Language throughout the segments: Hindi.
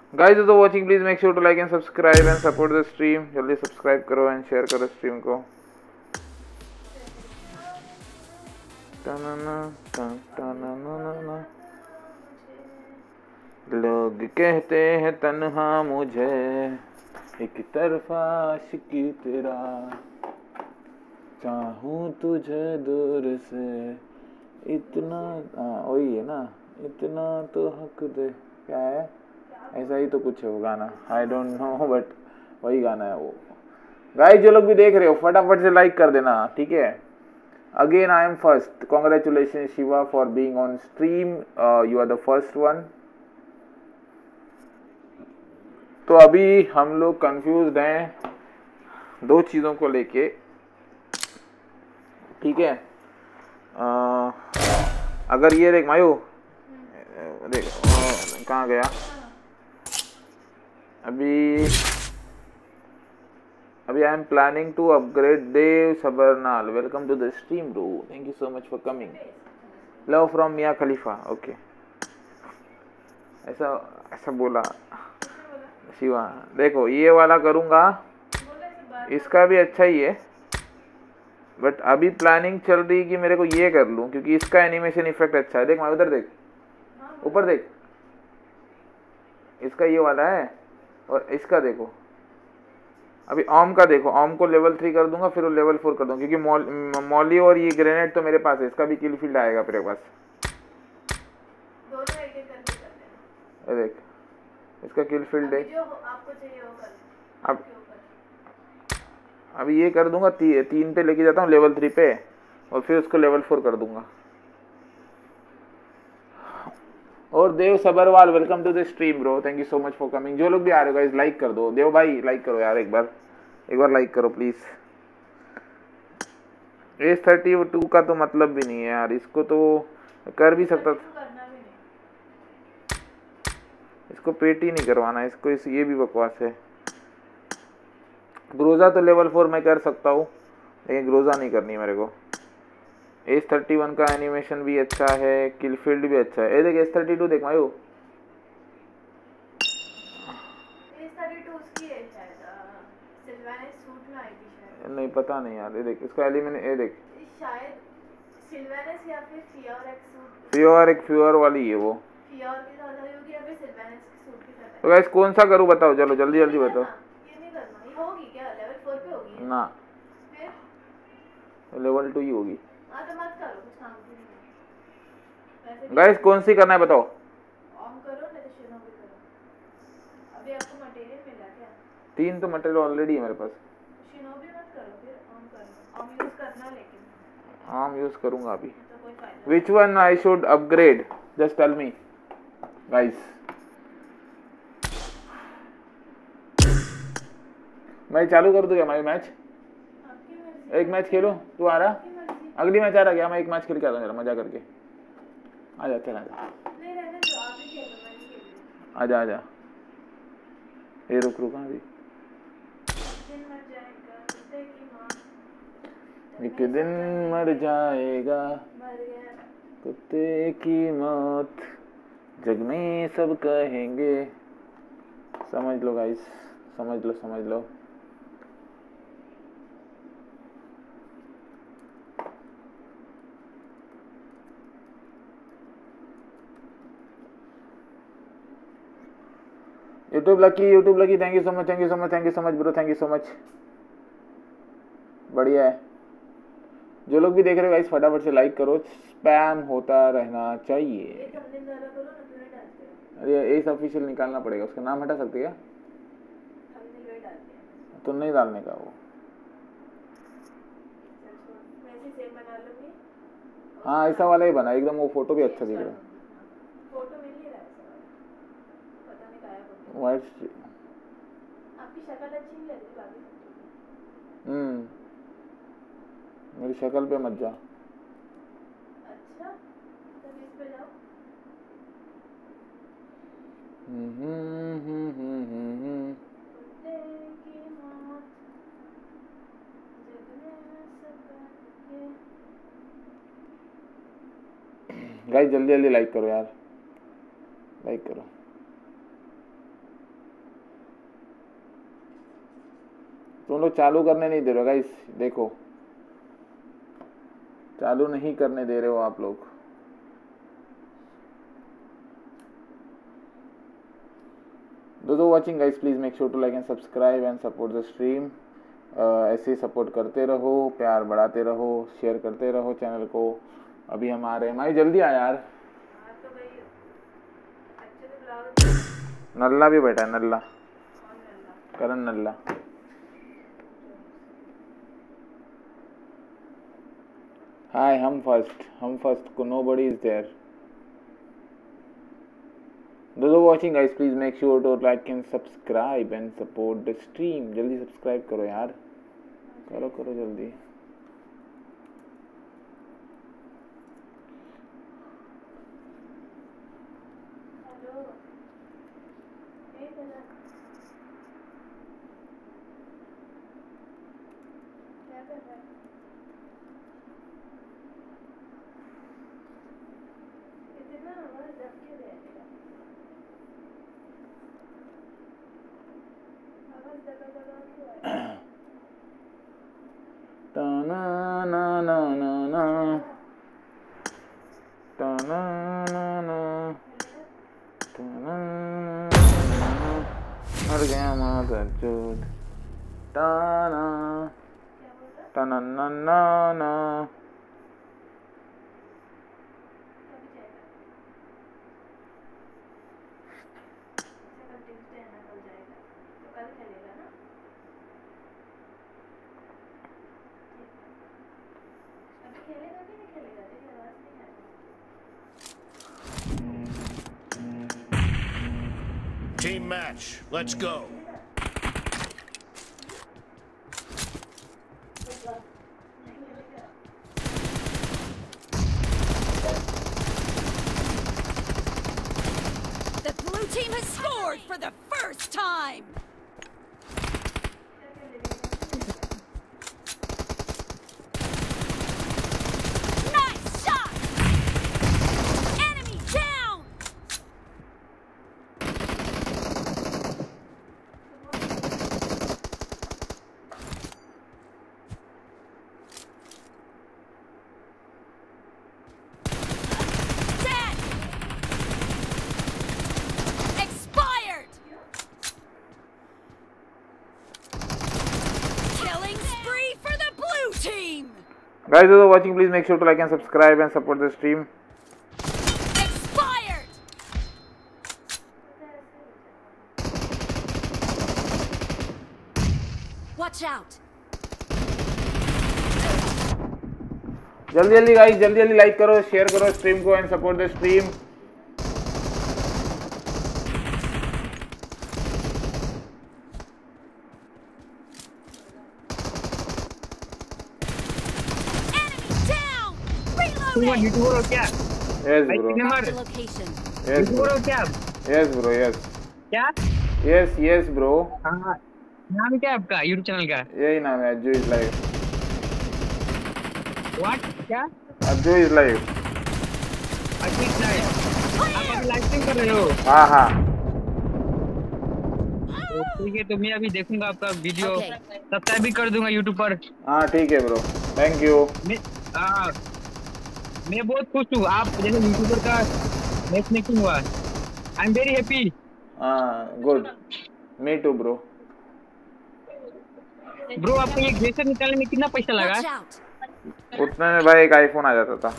गाइस तो watching please make sure to like and subscribe and support the stream. जल्दी सब्सक्राइब करो एंड शेयर करो स्ट्रीम को। लोग कहते हैं तन्हा मुझे एक तरफा आशिकी तेरा, चाहूं तुझे दूर से इतना। वही है ना, इतना तो हक दे। क्या है, ऐसा ही तो कुछ है वो गाना, आई डोंट नो बट वही गाना है वो। गाइस जो लोग भी देख रहे हो फटाफट से लाइक कर देना, ठीक है। Again I am first, congratulation Shiva for being on stream, you are the first one. तो अभी हम लोग कंफ्यूज्ड हैं दो चीज़ों को लेके, ठीक है। अगर ये देख मायू, देख कहाँ गया अभी I am planning to upgrade Dev Sabarwal. Welcome to the stream bro, thank you so much for coming. Love from Mia Khalifa, okay. ऐसा बोला शिवा। देखो ये वाला करूँगा, इसका भी अच्छा ही है, बट अभी प्लानिंग चल रही कि मेरे को ये कर लूँ क्योंकि इसका एनिमेशन इफेक्ट अच्छा है। देख मैं उधर देख, ऊपर देख, इसका ये वाला है और इसका देखो। अभी ओम का देखो, ओम को लेवल 3 कर दूंगा, फिर वो लेवल 4 कर दूंगा क्योंकि मॉली और ये ग्रेनेड तो मेरे पास है, इसका भी किल फील्ड आएगा मेरे पास। दोनों एक-एक करके करते हैं। देख इसका किल फील्ड है, जो आपको चाहिए वो कर। अब अभी ये कर दूंगा, 3 पे लेके जाता हूँ लेवल 3 पे और फिर उसको लेवल 4 कर दूंगा। और Dev Sabarwal welcome to the stream bro, thank you so much for coming. जो लोग भी आ रहे हो गाइस लाइक कर दो। देव भाई लाइक करो यार, एक बार लाइक करो प्लीज। A32 का तो मतलब भी नहीं है यार, इसको तो कर भी सकता था, इसको पेट ही नहीं करवाना इसको, ये भी बकवास है। ग्रोजा तो लेवल 4 मैं कर सकता हूँ, लेकिन ग्रोजा नहीं करनी मेरे को। S31 का एनिमेशन भी अच्छा है, किल फील्ड भी अच्छा है। देख S32 देख मायू, S32 उसकी है शायद, सिल्वाना सूट में आई थी शायद। नहीं पता नहीं यार। ये देख इसका एलिमेंट, ये देख शायद सिल्वानस या फिर फ्योर, एक फ्योर वाली है वो। फ्योर की ज्यादा होगी या फिर सिल्वानस की सूट की ज्यादा। तो गाइस कौन सा करूँ बताओ, चलो जल्दी जल्दी बताओ। ये नहीं करना, ये होगी क्या लेवल 4 पे होगी ना, फिर लेवल 2 ही होगी। हां तो मत करो, कुछ काम की नहीं। गाइस कौन सी करना है बताओ। ऑन करो नहीं तो शिनोबी करो। अभी आपको मटेरियल मिला क्या? 3 तो मटेरियल ऑलरेडी है मेरे पास। शिनोबी मत करो, फिर ऑन करना। ऑन यूज करना, लेकिन आम यूज करूंगा अभी। तो कोई फायदा। Which one I should upgrade, just tell me guys. मैं चालू कर दूं क्या मैं मैच? एक मैच खेलो, तू आ रहा? अगली मैच आ रहा क्या? मैं एक मैच खेल के आता हूँ मजा करके। आ जा, चल आजा, आजा आजा। ये रुक अभी। एक दिन मर जाएगा कुत्ते की मौत, जग में सब कहेंगे। समझ लो गाइस, समझ लो। YouTube Lucky thank you so much bro, thank you so much. बढ़िया है। जो लोग भी देख रहे हो गाइस फटाफट से लाइक करो, स्पैम होता रहना चाहिए। अरे एस ऑफिशियल निकालना पड़ेगा, उसका नाम हटा सकते क्या? तो नहीं डालने का वो। हाँ ऐसा वाला ही बना एकदम, वो फोटो भी अच्छा दिख रहा है। वाइट आपकी शक्ल अच्छी नहीं लगती भाभी। मेरी शक्ल पे मत जा। अच्छा तो इस पे जाओ। गाइस जल्दी लाइक करो यार, लाइक करो। तुम लोग चालू करने नहीं दे रहे हो गाइस, देखो चालू नहीं करने दे रहे हो आप लोग। Those who watching guys, please make sure to like and subscribe and support the stream. ऐसे ही सपोर्ट करते रहो, प्यार बढ़ाते रहो, शेयर करते रहो चैनल को। अभी हम आ रहे हैं, माई जल्दी आ यार। नल्ला भी बैठा है, नल्ला करण नल्ला। हाय, हम फर्स्ट को nobody is there. Those who are watching guys, please make sure to like and subscribe and support the stream. जल्दी सब्सक्राइब करो यार, करो जल्दी। मर गया माधर चूत टाना टाना ना ना ना। Team match, let's go. The blue team has scored for the first time. Nice shot. Enemy down. Dead. Expired. Killing spree for the blue team. Guys who are watching, please make sure to like and subscribe and support the stream. Expired. Watch out. जल्दी गाइस, जल्दी लाइक करो, शेयर करो स्ट्रीम को and support the stream. Enemy down. तुम Reloading. यूट्यूबर हो क्या? यस भाई ब्रो, कितने Mark बार the location. यस यूट्यूबर हो क्या? यस ब्रो, यस क्या? Yes bro. हाँ, नाम क्या है आपका यूट्यूब चैनल का? यही नाम है, अज्जू इज लाइव। व्हाट? क्या? Ajju is live. अच्छा है। आप अभी लाइव स्ट्रीम कर रहे हो? हाँ हाँ, तो ठीक है, तो मैं अभी देखूंगा आपका वीडियो, Okay. सब्सक्राइब भी कर दूंगा यूट्यूब पर। हाँ ठीक है ब्रो, थैंक यू। मैं बहुत खुश हूँ, आप जैसे यूट्यूबर का मैच मेकिंग हुआ। I am very happy. हाँ good, me too bro. Bro, आपको ये ग्लेशियर निकालने में कितना पैसा लगा? Watch out. उतने में भाई एक आईफोन आ जाता था।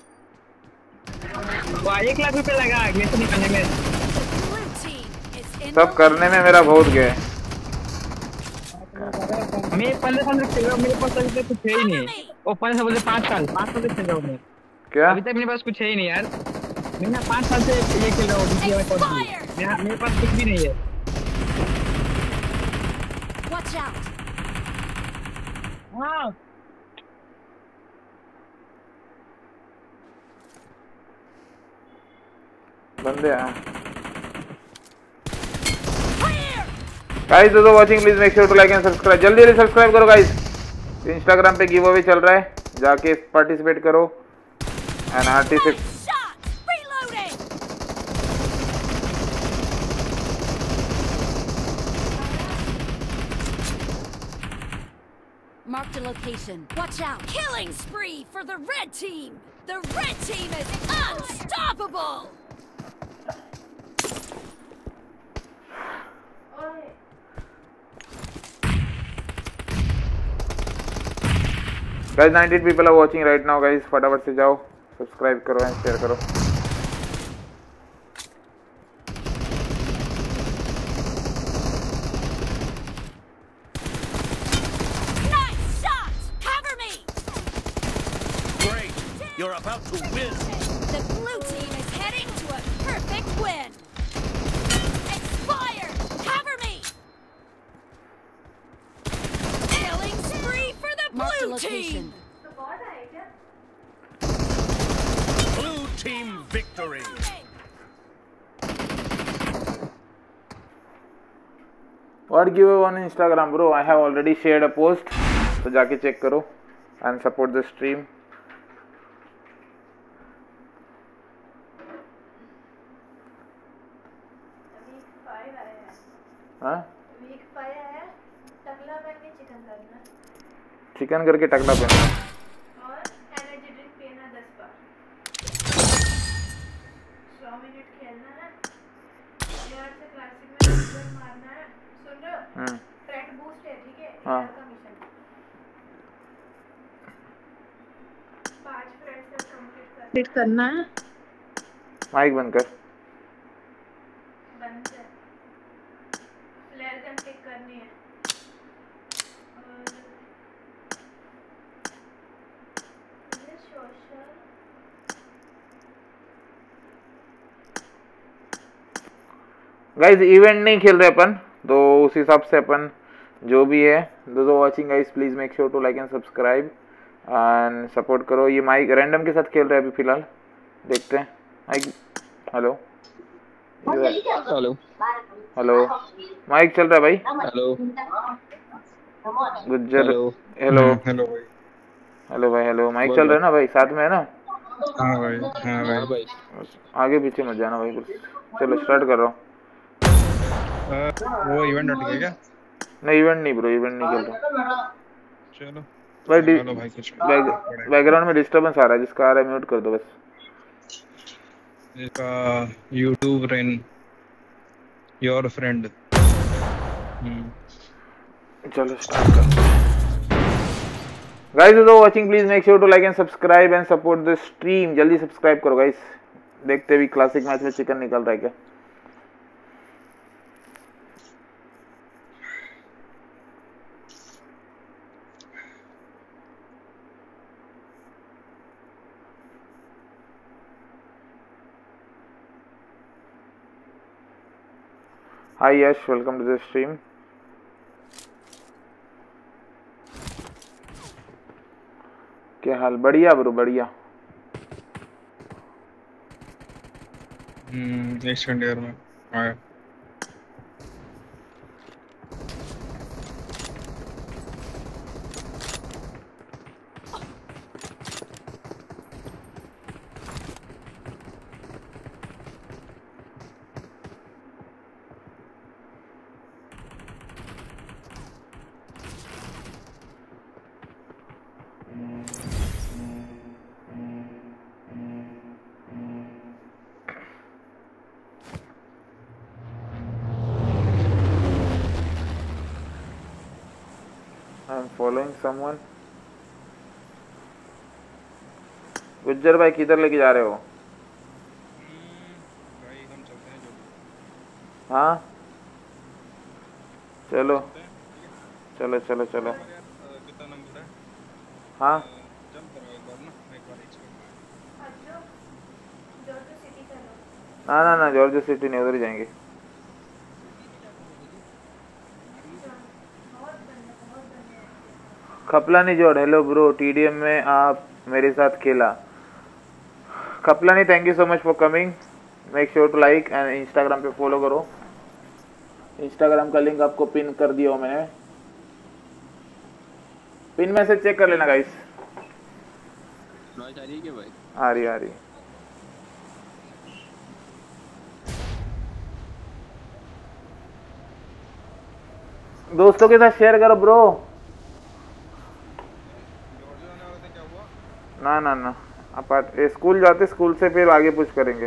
वाह, 1 लाख रुपए लगा ग्लेशियर निकालने में। Blue team is in सब the करने में मेरा बहुत गए। मैं 15 साल से खेल रहा हूँ, मेरे पास अभी तक कुछ है ही नहीं। वो 15 साल बोलते 5 साल से खेल रहा हूँ मैं। क्या? अभी तक मेरे पास कुछ है ही नहीं यार। मैं ना 5 साल से ये खेल रहा हूँ GTA में PUBG। मेरे पास कुछ भी नहीं है। Watch out. हाँ, बंदे हैं। Clear. Guys those watching please make sure to like and subscribe. जल्दी सब्सक्राइब करो गाइस। इंस्टाग्राम पे गिव अवे चल रहा है, जाके पार्टिसिपेट करो and artist. Nice shot. Reloading. Marked a location. Watch out. Killing spree for the red team. The red team is unstoppable. Guys, 19 people are watching right now guys. फटाफट से जाओ, सब्सक्राइब करो एंड शेयर करो. You're about to win. The blue team is heading to a perfect win. Expired. Cover me. Killing spree for the blue team. Blue team victory. What giveaway on Instagram bro? I have already shared a post. तो जाके चेक करो and support the stream. हाँ? वीक 5 है, टकला बन के चिकन करना. चिकन करके टकला पहनना. और एनर्जी ड्रिंक पीना 10 बार. 100 मिनट खेलना है. यार से क्लासिक में रिजल्ट मारना है. सुन रहे हो? फ्रेंड बूस्ट है, ठीक है? हाँ. का मिशन. 5 फ्रेंड्स से कंप्लीट करना है. माइक बंद कर. बंद है. फ्लेयर गन पिक करनी है. और ये सोशल गाइस इवेंट नहीं खेल रहे अपन, तो उस हिसाब से अपन जो भी है. Those are watching guys, please make sure to like and subscribe and support करो. ये माइक रैंडम के साथ खेल रहे हैं अभी फिलहाल, देखते हैं. Mic hello hello hello mic चल रहा है भाई. Hello Gujjar hello hello hello भाई. हेलो भाई हेलो. माइक चल रहा है ना भाई, साथ में है ना? हाँ भाई. हाँ भाई. आगे पीछे मत जाना भाई. चलो स्टार्ट कर रहा हूँ. वो इवेंट हट गया क्या? नहीं इवेंट नहीं ब्रो, इवेंट नहीं खेल रहा. चलो भाई चलो भाई. कुछ बैकग्राउंड में डिस्टरबेंस आ रहा है, जिसका आ रहा है म्यूट कर दो बस. इसका YouTube रेन योर फ्रेंड. चलो स्टार्ट कर. गाइस जो watching please make sure to like and subscribe and support the stream. जल्दी सब्सक्राइब करो गाइस. देखते भी क्लासिक मैच में चिकन निकल रहा है क्या. Hi Yash, welcome to the stream. क्या हाल? बढ़िया ब्रो बढ़िया. नेक्स्ट ईयर में आया. Following someone. गुज्जर भाई किधर लेके जा रहे हो? भाई हम चलते हैं जो. हाँ चलो चलो चलो चलो. कितना नंबर है? हाँ जंप करो एक बार ना. एक बार जॉर्जियो सिटी चलो. ना ना ना जॉर्जियो सिटी नहीं, उधर ही जाएंगे. खपलानी जोड़ हेलो ब्रो. टीडीएम में आप मेरे साथ खेला. Khaplani thank you so much for coming. Make sure to like and Instagram पे फॉलो करो. इंस्टाग्राम का लिंक आपको पिन कर दिया हूँ मैंने. पिन मैसेज चेक कर लेना गाइस. नॉइस आ रही है क्या भाई? आ रही आ रही. दोस्तों के साथ शेयर करो ब्रो. ना ना ना, स्कूल जाते, स्कूल से फिर आगे पुश करेंगे।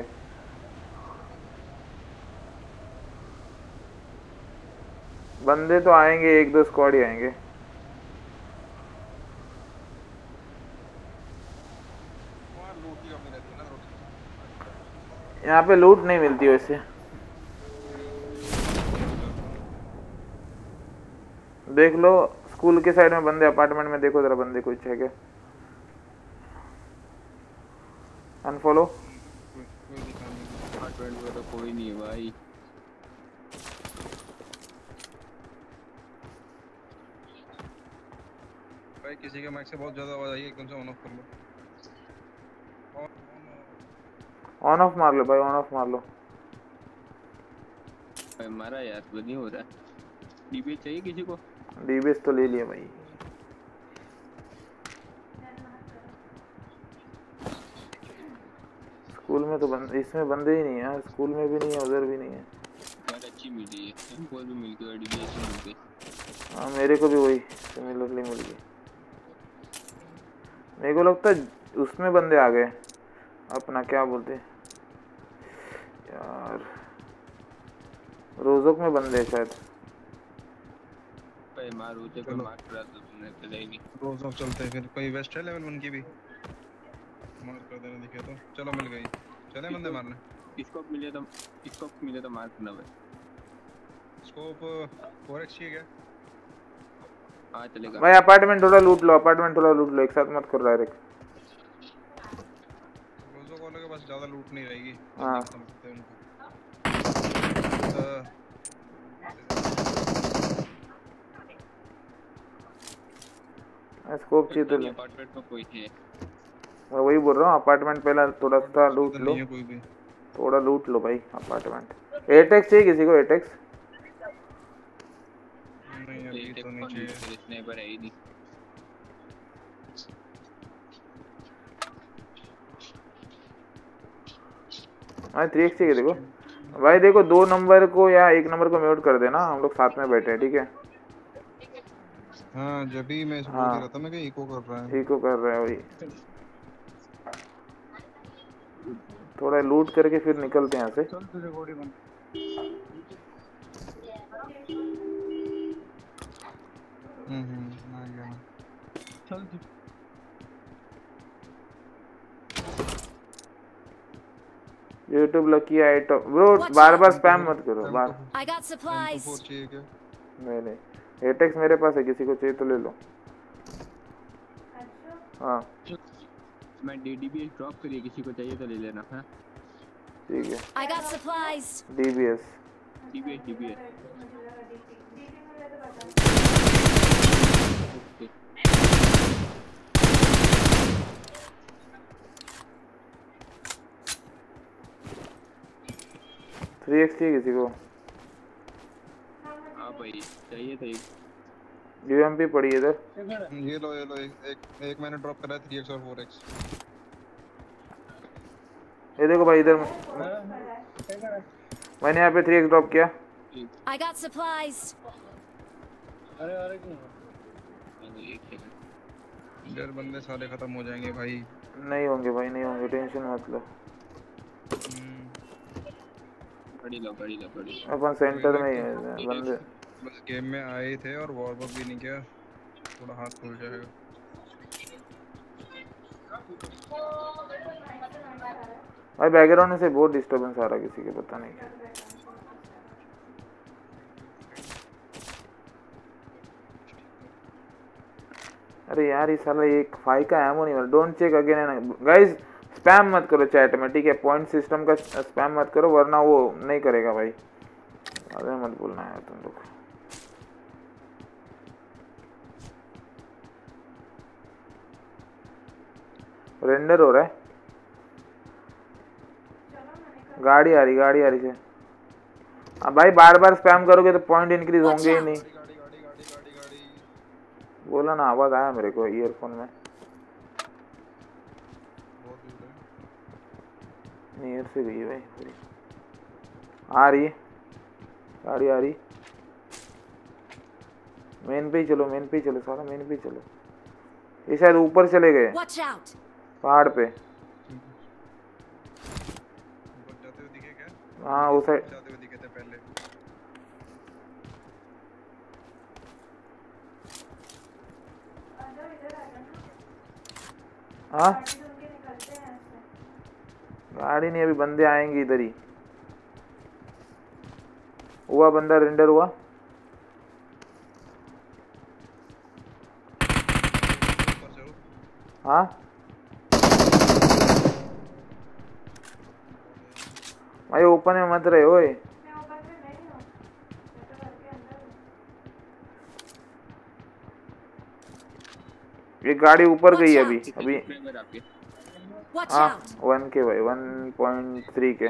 बंदे तो आएंगे, 1-2 स्क्वाड ही आएंगे। यहाँ पे लूट नहीं मिलती वैसे। देख लो स्कूल के साइड में बंदे, अपार्टमेंट में देखो जरा बंदे कुछ है क्या। अनफॉलो। अपार्टमेंट में तो कोई नहीं है भाई। भाई किसी के माइक से बहुत ज्यादा आवाज आई है, एकदम से ऑन ऑफ कर लो। ऑन ऑफ मार लो भाई, ऑन ऑफ मार लो। भाई मारा यार, वो नहीं हो रहा। डीबीएस चाहिए किसी को? डीबीएस तो ले लिया भाई। स्कूल में तो इसमें बंदे ही नहीं है, स्कूल में भी नहीं है, उधर भी नहीं है। यार अच्छी मिली है, हमको भी मिल गई, डीबीएस मिल गई। हाँ मेरे को भी वही सिमिलरली मिल गई। मेरे को लगता है उसमें बंदे आ गए, अपना क्या बोलते यार, रोजोक में बंदे शायद। भाई मार होते को मार करा तो तुमने चला ही नहीं। रोजोक चलते हैं फिर। कोई वेस्ट है लेवल 1 की भी मार कर देना दिखे तो। चलो मिल गई, चले बंदे मारने। स्कोप मिले तो मार करना भाई। स्कोप 4x चाहिए क्या? हाँ चलेगा भाई। अपार्टमेंट थोड़ा लूट लो, अपार्टमेंट थोड़ा लूट लो, एक साथ मत करो डायरेक्ट। रोजोक वालों के पास ज्यादा लूट नहीं रहेगी। हाँ समझते हैं उनको। स्कोप चाहिए तो ले। अपार्टमेंट में कोई है? मैं वही बोल रहा हूँ, अपार्टमेंट पहला थोड़ा सा लूट लो, कोई भी थोड़ा लूट लो भाई अपार्टमेंट। 8x चाहिए किसी को? 8x नहीं, अभी तो नहीं चाहिए। स्नाइपर है ही नहीं। हाँ 3x चाहिए देखो भाई। देखो 2 नंबर को या 1 नंबर को म्यूट कर देना, हम लोग साथ में बैठे हैं, ठीक है? हाँ जब भी मैं बोल हाँ, रहा था मैं कि इको कर रहा है। इको कर रहा है वही। थोड़ा लूट करके फिर निकलते हैं यहाँ से। आ गया मैं। चल YouTube लकी आइटम ब्रो, बार-बार स्पैम मत करो बार। I got supplies. चाहिए क्या? नहीं 8x मेरे पास है, किसी को चाहिए तो ले लो। हाँ मैं डीबीएस ड्रॉप करिए, किसी को चाहिए तो ले लेना। हाँ ठीक है। I got supplies. DBS 3x चाहिए किसी को? हाँ भाई चाहिए तो एक यूएमपी पड़ी है इधर। ये लो एक मैंने ड्रॉप करा है 3x और 4x। ये देखो भाई इधर मैंने यहाँ पे 3x ड्रॉप किया। I got supplies. इधर बंदे सारे खत्म हो जाएंगे भाई। नहीं होंगे भाई, नहीं होंगे, टेंशन मत लो। गाड़ी लो। अपन सेंटर में ही है बंदे। बस गेम में आए थे और वॉरवर्क भी नहीं किया, थोड़ा हाथ खुल जाएगा। भाई बैकग्राउंड से बहुत डिस्टरबेंस आ रहा है किसी के, पता नहीं क्या। अरे यार ये साला एक 5 का एमो नहीं मिला। Don't check again and guys, spam मत करो चैट में, ठीक है? पॉइंट सिस्टम का स्पैम मत करो वरना वो नहीं करेगा भाई। अरे मत बोलना यार तुम लोग। रेंडर हो रहा है, गाड़ी आ रही है। अब भाई बार बार स्पैम करोगे तो पॉइंट इंक्रीज होंगे ही नहीं। गाड़ी बोला ना, आवाज आया मेरे को ईयरफोन में। नियर से गई है भाई पूरी। आ रही है गाड़ी, आ रही। मेन पे ही चलो सारा, मेन पे ही चलो। ये शायद ऊपर चले गए। पहाड़ पे। ऊपर जाते हुए दिखे क्या? हाँ उस साइड जाते हुए दिखे थे पहले। अंदर इधर आ जाना। हाँ गाड़ी ढूंढ के निकलते हैं ऐसे। गाड़ी नहीं, अभी बंदे आएंगे इधर ही। हुआ बंदा रेंडर हुआ। ऊपर से हाँ भाई ओपन में मत रहे ओए। मैं ऊपर में नहीं हूँ, मैं तो घर के अंदर हूँ। ये गाड़ी ऊपर गई है अभी कितने अभी। सब्सक्राइबर आपके? Watch हाँ out! 1 के भाई 1.3 के।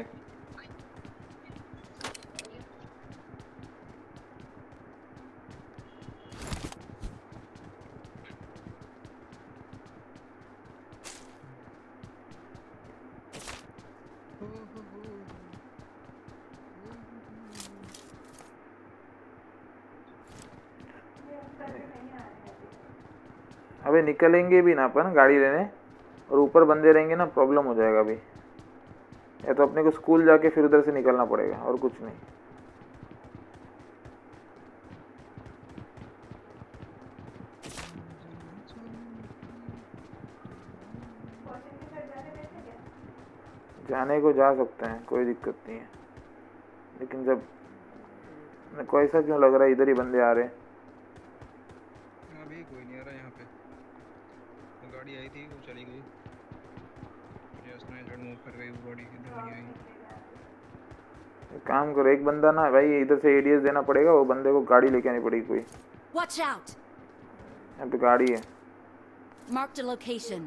ये अंदर में नहीं आ रहे हैं अभी। अबे निकलेंगे भी ना अपन गाड़ी लेने, और ऊपर बंदे रहेंगे ना, प्रॉब्लम हो जाएगा अभी। या तो अपने को स्कूल जाके फिर उधर से निकलना पड़ेगा और कुछ नहीं। कोचिंग के साइड जाने देते क्या? जाने को जा सकते हैं, कोई दिक्कत नहीं है, लेकिन जब मेरे को ऐसा क्यों लग रहा है इधर ही बंदे आ रहे हैं। अभी कोई नहीं आ रहा यहाँ पे। वो गाड़ी आई थी वो चली गई। यस मैं हेड मूव कर गई वो गाड़ी इधर नहीं आई। एक काम करो, एक बंदा ना भाई इधर से एडीएस देना पड़ेगा, वो बंदे को गाड़ी लेके आनी पड़ेगी कोई। Watch out! यहाँ पे गाड़ी है। Marked a location.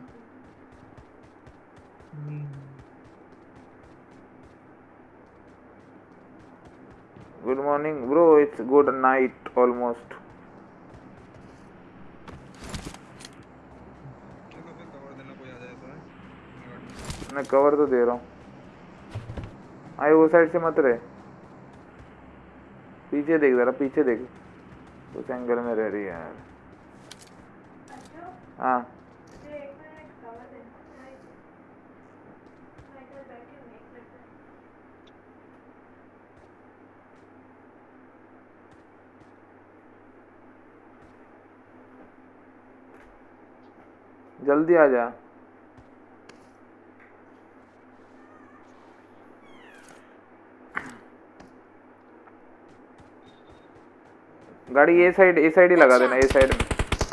Good morning bro, it's good night almost. चलो फिर कवर देना कोई आ जाए तो है। मैं कवर तो दे रहा हूँ। आए वो साइड से मत रहे, पीछे देख जरा, पीछे देख, उस एंगल में रह रही है यार। अच्छा, हाँ मुझे एक मिनट कवर देना। मैं इधर बैठी हूँ, एक मिनट। जल्दी आ जा। गाड़ी ए साइड ही लगा देना, ए साइड में।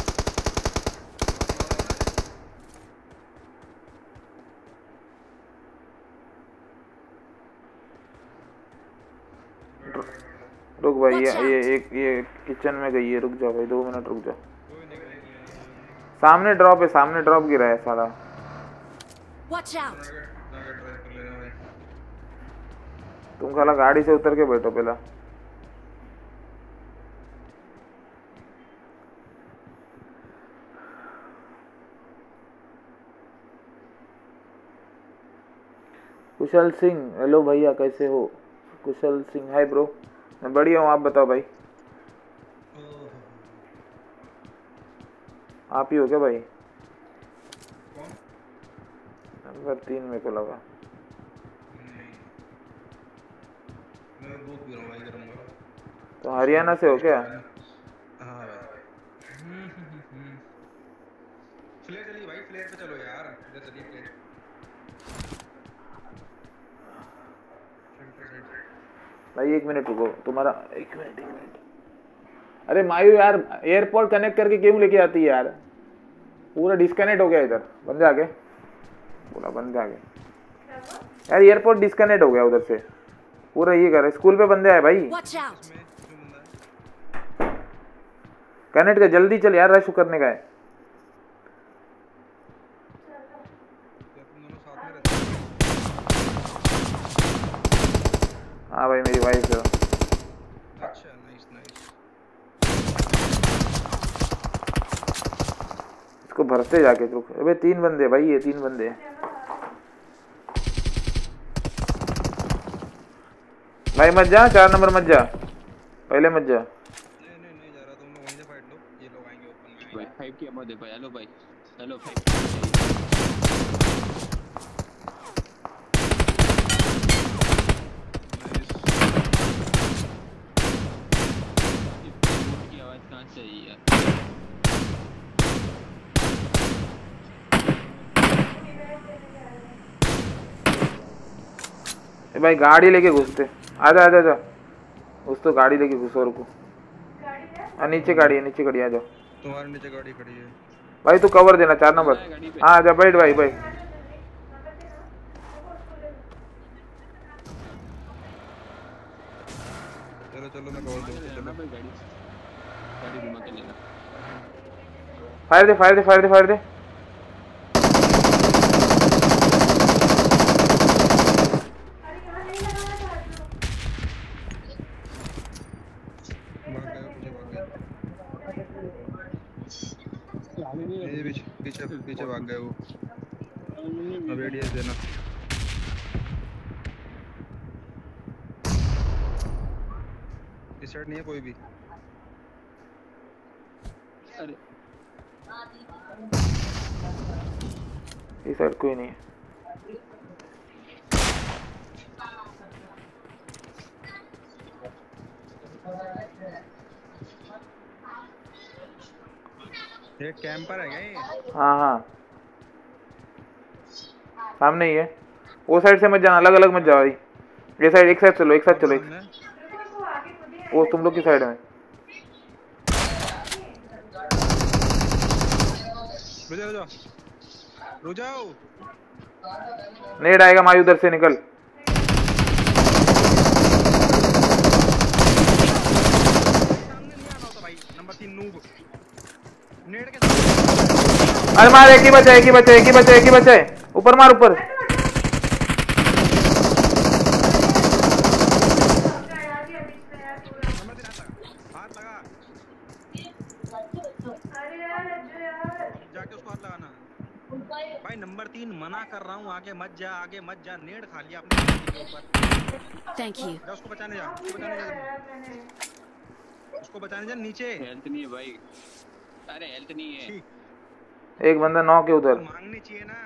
रुक भाई, ये किचन में गई है, रुक जाओ भाई 2 मिनट रुक जाओ। सामने ड्रॉप है, सामने ड्रॉप गिरा है साला। Watch out! ड्राइव कर लेना भाई। तुम साला गाड़ी से उतर के बैठो पहला। कुशल सिंह, हेलो भैया कैसे हो? Kushal Singh, hi bro. मैं बढ़िया हूँ, आप बताओ भाई। आप ही हो क्या भाई? नंबर 3 मेरे को लगा। मैं दूध पी रहा हूँ भाई गरम गरम। तो हरियाणा से हो क्या? हाँ भाई। फ्लेयर चलिए भाई, फ्लेयर पे चलो यार, इधर चलिए फ्लेयर। भाई 1 मिनट रुको, तुम्हारा 1 मिनट। अरे मायू यार, एयरपोर्ट कनेक्ट करके क्यों लेके आती है यार? पूरा डिस्कनेक्ट हो गया इधर। बंदे आ गए, पूरा बंदे आ गए यार। एयरपोर्ट डिस्कनेक्ट हो गया उधर से पूरा। ये कर स्कूल पे बंदे आए भाई। Watch out! कनेक्ट कर जल्दी, चल यार, रश करने का है। हाँ भाई मेरी वाइफ है। अच्छा नाइस नाइस। इसको भरते जाके, रुक। अबे 3 बंदे भाई, ये 3 बंदे। भाई मत जा, 4 नंबर मत जा, पहले मत जा। नहीं जा रहा, तुम लोग वहीं से फाइट लो, ये लोग आएंगे ओपन में। भाई 5 की अबाउट देखो। हेलो भाई, हेलो 5। भाई गाड़ी लेके घुसते, आजा आजा आजा, घुस तो गाड़ी लेके घुसो और को। नीचे गाड़ी है, नीचे गाड़ी, आ जाओ। तुम्हारे नीचे गाड़ी खड़ी है भाई तू कवर देना 4 नंबर। हाँ आजा, बैठ भाई भाई। चलो चलो मैं कॉल दूँ। चलो भाई गाड़ी घुमा के लेना। फायर दे फायर दे फायर दे फायर दे। पीछे पीछे भाग गए वो। अब एडीएस देना। इस साइड नहीं है कोई भी। अरे इस साइड कोई नहीं है। ये कैंपर है क्या ये? हाँ हाँ सामने ही है। वो साइड से मत जाना, अलग अलग मत जाओ भाई। ये साइड, एक साइड चलो, एक साथ चलो। वो तुम लोग की साइड में। रुक जाओ। नेड आएगा माई, उधर से निकल। Number 3 noob. नेड के अरे मार, एक ही बचा, एक ही बचा, एक ही बचा, एक ही बचा है। ऊपर मार, ऊपर। हाथ लगा। जाके उसको हाथ लगाना। भाई नंबर 3 मना कर रहा हूँ, आगे मत जा, आगे मत जा। नेड खा लिया आपने ऊपर। Thank you. जा उसको बचाने जा, उसको बचाने जा, उसको बचाने जा। नीचे हेल्थ नहीं है भाई। अरे हेल्थ नहीं है। एक बंदा नॉक है उधर। मांगनी चाहिए ना।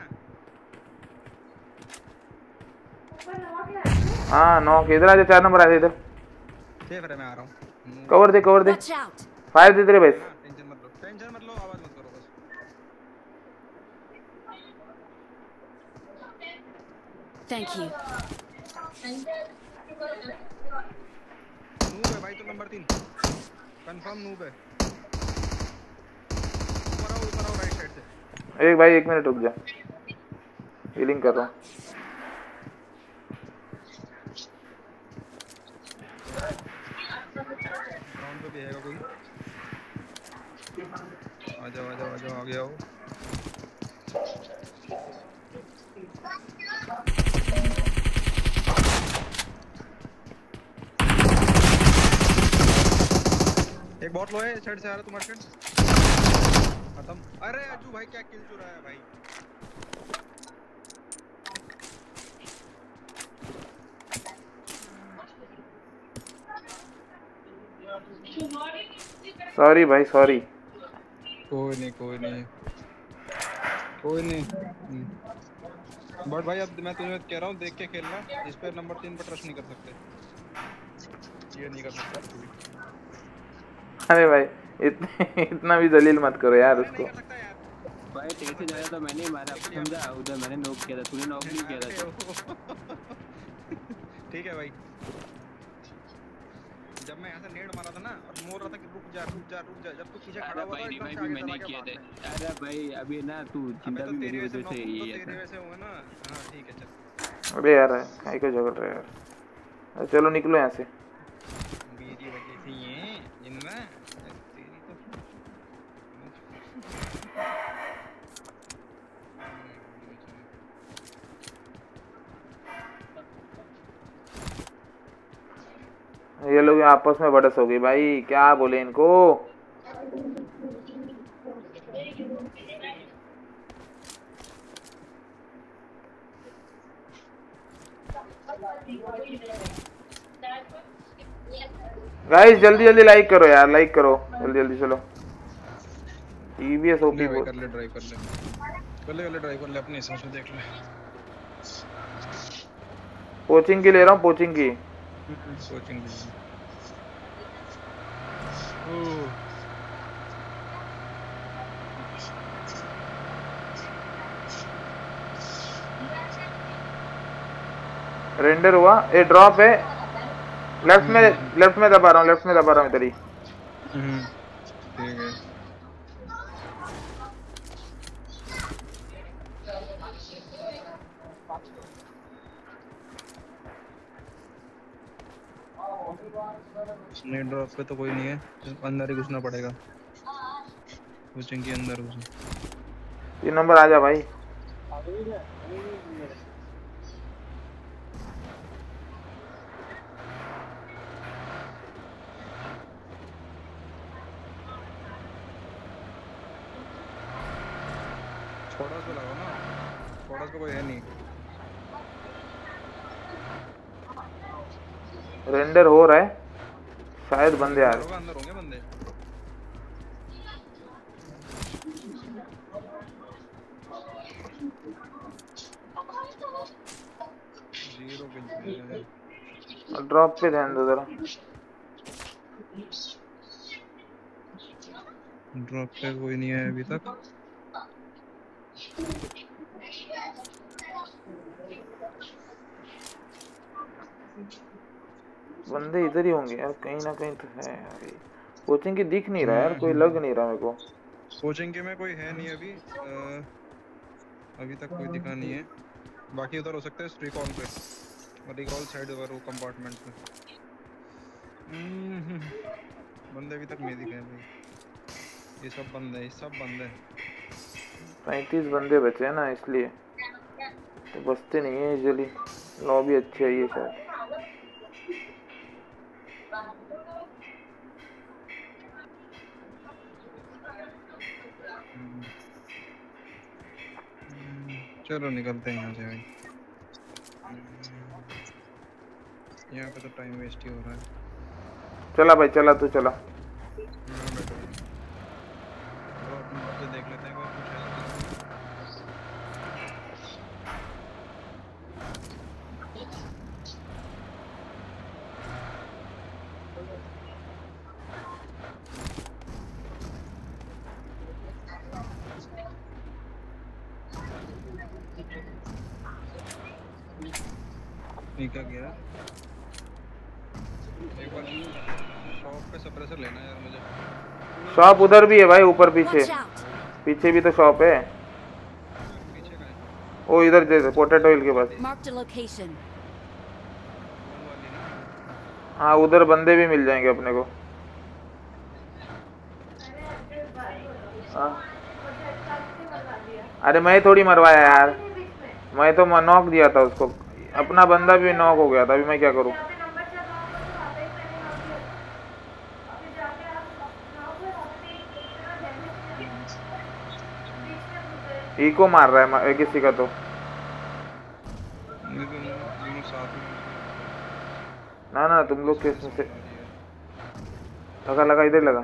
हाँ नॉक, इधर आजा, 4 नंबर आजा इधर। सेफ है, मैं आ रहा हूँ। कवर दे, कवर दे। Watch out. फायर दे तेरे भाई। टेंशन मत लो, टेंशन मत लो, आवाज मत करो बस। Thank you. नूब है भाई तो नंबर 3 कंफर्म नूब है। ऊपर आओ राइट साइड से। एक भाई 1 मिनट रुक जा, हीलिंग कर रहा हूँ। ग्राउंड पे भी है कोई? आ जाओ आ जाओ आ जाओ, आगे आओ। एक बॉट लो है, साइड से आ रहा तुम्हारे साइड। खत्म। अरे अज्जू भाई क्या किल चुरा है भाई। सॉरी भाई, सॉरी। कोई नहीं कोई नहीं कोई नहीं। बट भाई अब मैं तुम्हें कह रहा हूँ, देख के खेलना। इस पे नंबर 3 पर ट्रस्ट नहीं कर सकते, ये नहीं कर सकते। अरे भाई इतना भी जलील मत करो यार उसको। भाई तेरे से ज्यादा तो मैंने मारा, समझा? उधर मैंने नॉक किया था, तूने नॉक नहीं किया था। ठीक है भाई। जब मैं यहाँ से नेड मारा था ना और बोल रहा था कि रुक जा रुक जा रुक जा, जब तू पीछे खड़ा हुआ था भाई मैंने किया था। अरे भाई अभी ना तू चिंता भी मेरी वजह से ही है। तेरे वजह से हुआ ना। हां ठीक है चल। अबे यार काहे को झगड़ रहे यार। चलो निकलो यहाँ से। मेरी वजह से ही है जिन्ना तेरी तो। ये लोग आपस में बड़स हो गई भाई, क्या बोले इनको। गाइस जल्दी जल्दी लाइक करो यार, लाइक करो जल्दी जल्दी। चलो टीवीएस ओपी कर ले ड्राइव कर ले ड्राइव कर ले अपने हिसाब से देख ले। कोचिंग की ले रहा हूँ, कोचिंग की। कोचिंग रेंडर हुआ, ये ड्रॉप है लेफ्ट में दबा रहा हूँ इधर ही। ठीक है। नहीं ड्रॉप पे तो कोई नहीं है, अंदर ही घुसना पड़ेगा, कोचिंग के अंदर घुसो। 3 नंबर आ जा भाई। फोर्डस पे लगाओ ना, फोर्डस पे कोई है नहीं। रेंडर हो रहा है शायद, बंदे आ रहे हैं। अंदर होंगे बंदे। ड्रॉप पे ध्यान दो जरा। ड्रॉप पे कोई नहीं है अभी तक। बंदे इधर ही होंगे यार, कहीं ना कहीं तो है यार। कोचिंग की दिख नहीं रहा यार, कोई लग नहीं रहा मेरे को। कोचिंग के में कोई है नहीं अभी, अभी तक कोई दिखा नहीं है। बाकी उधर हो सकते हैं रिकॉल पे, रिकॉल साइड उधर वो कंपार्टमेंट पे। बंदे अभी तक नहीं दिखे हैं भाई। ये सब बंदे 35 बंदे बचे हैं ना, इसलिए तो बचते नहीं है यूजुअली। लॉबी अच्छी है ये शायद। चलो निकलते हैं यहाँ से भाई, यहाँ पे तो टाइम वेस्ट ही हो रहा है। चला भाई चला, तू चला। देख लेते हैं कुछ है। क्या गया एक बार शॉप पे सप्रेसर लेना यार मुझे। शॉप उधर भी है भाई, ऊपर पीछे भी तो शॉप है। पीछे का है ओ इधर दे पोटैटो हिल के पास। हाँ उधर बंदे भी मिल जाएंगे अपने को। हाँ अरे मैं थोड़ी मरवाया यार, मैं तो नॉक दिया था उसको, अपना बंदा भी नॉक हो गया था। अभी मैं क्या करूं? इको मार रहा है किसी का तो। ना तुम लोग किस में से लगा इधर लगा।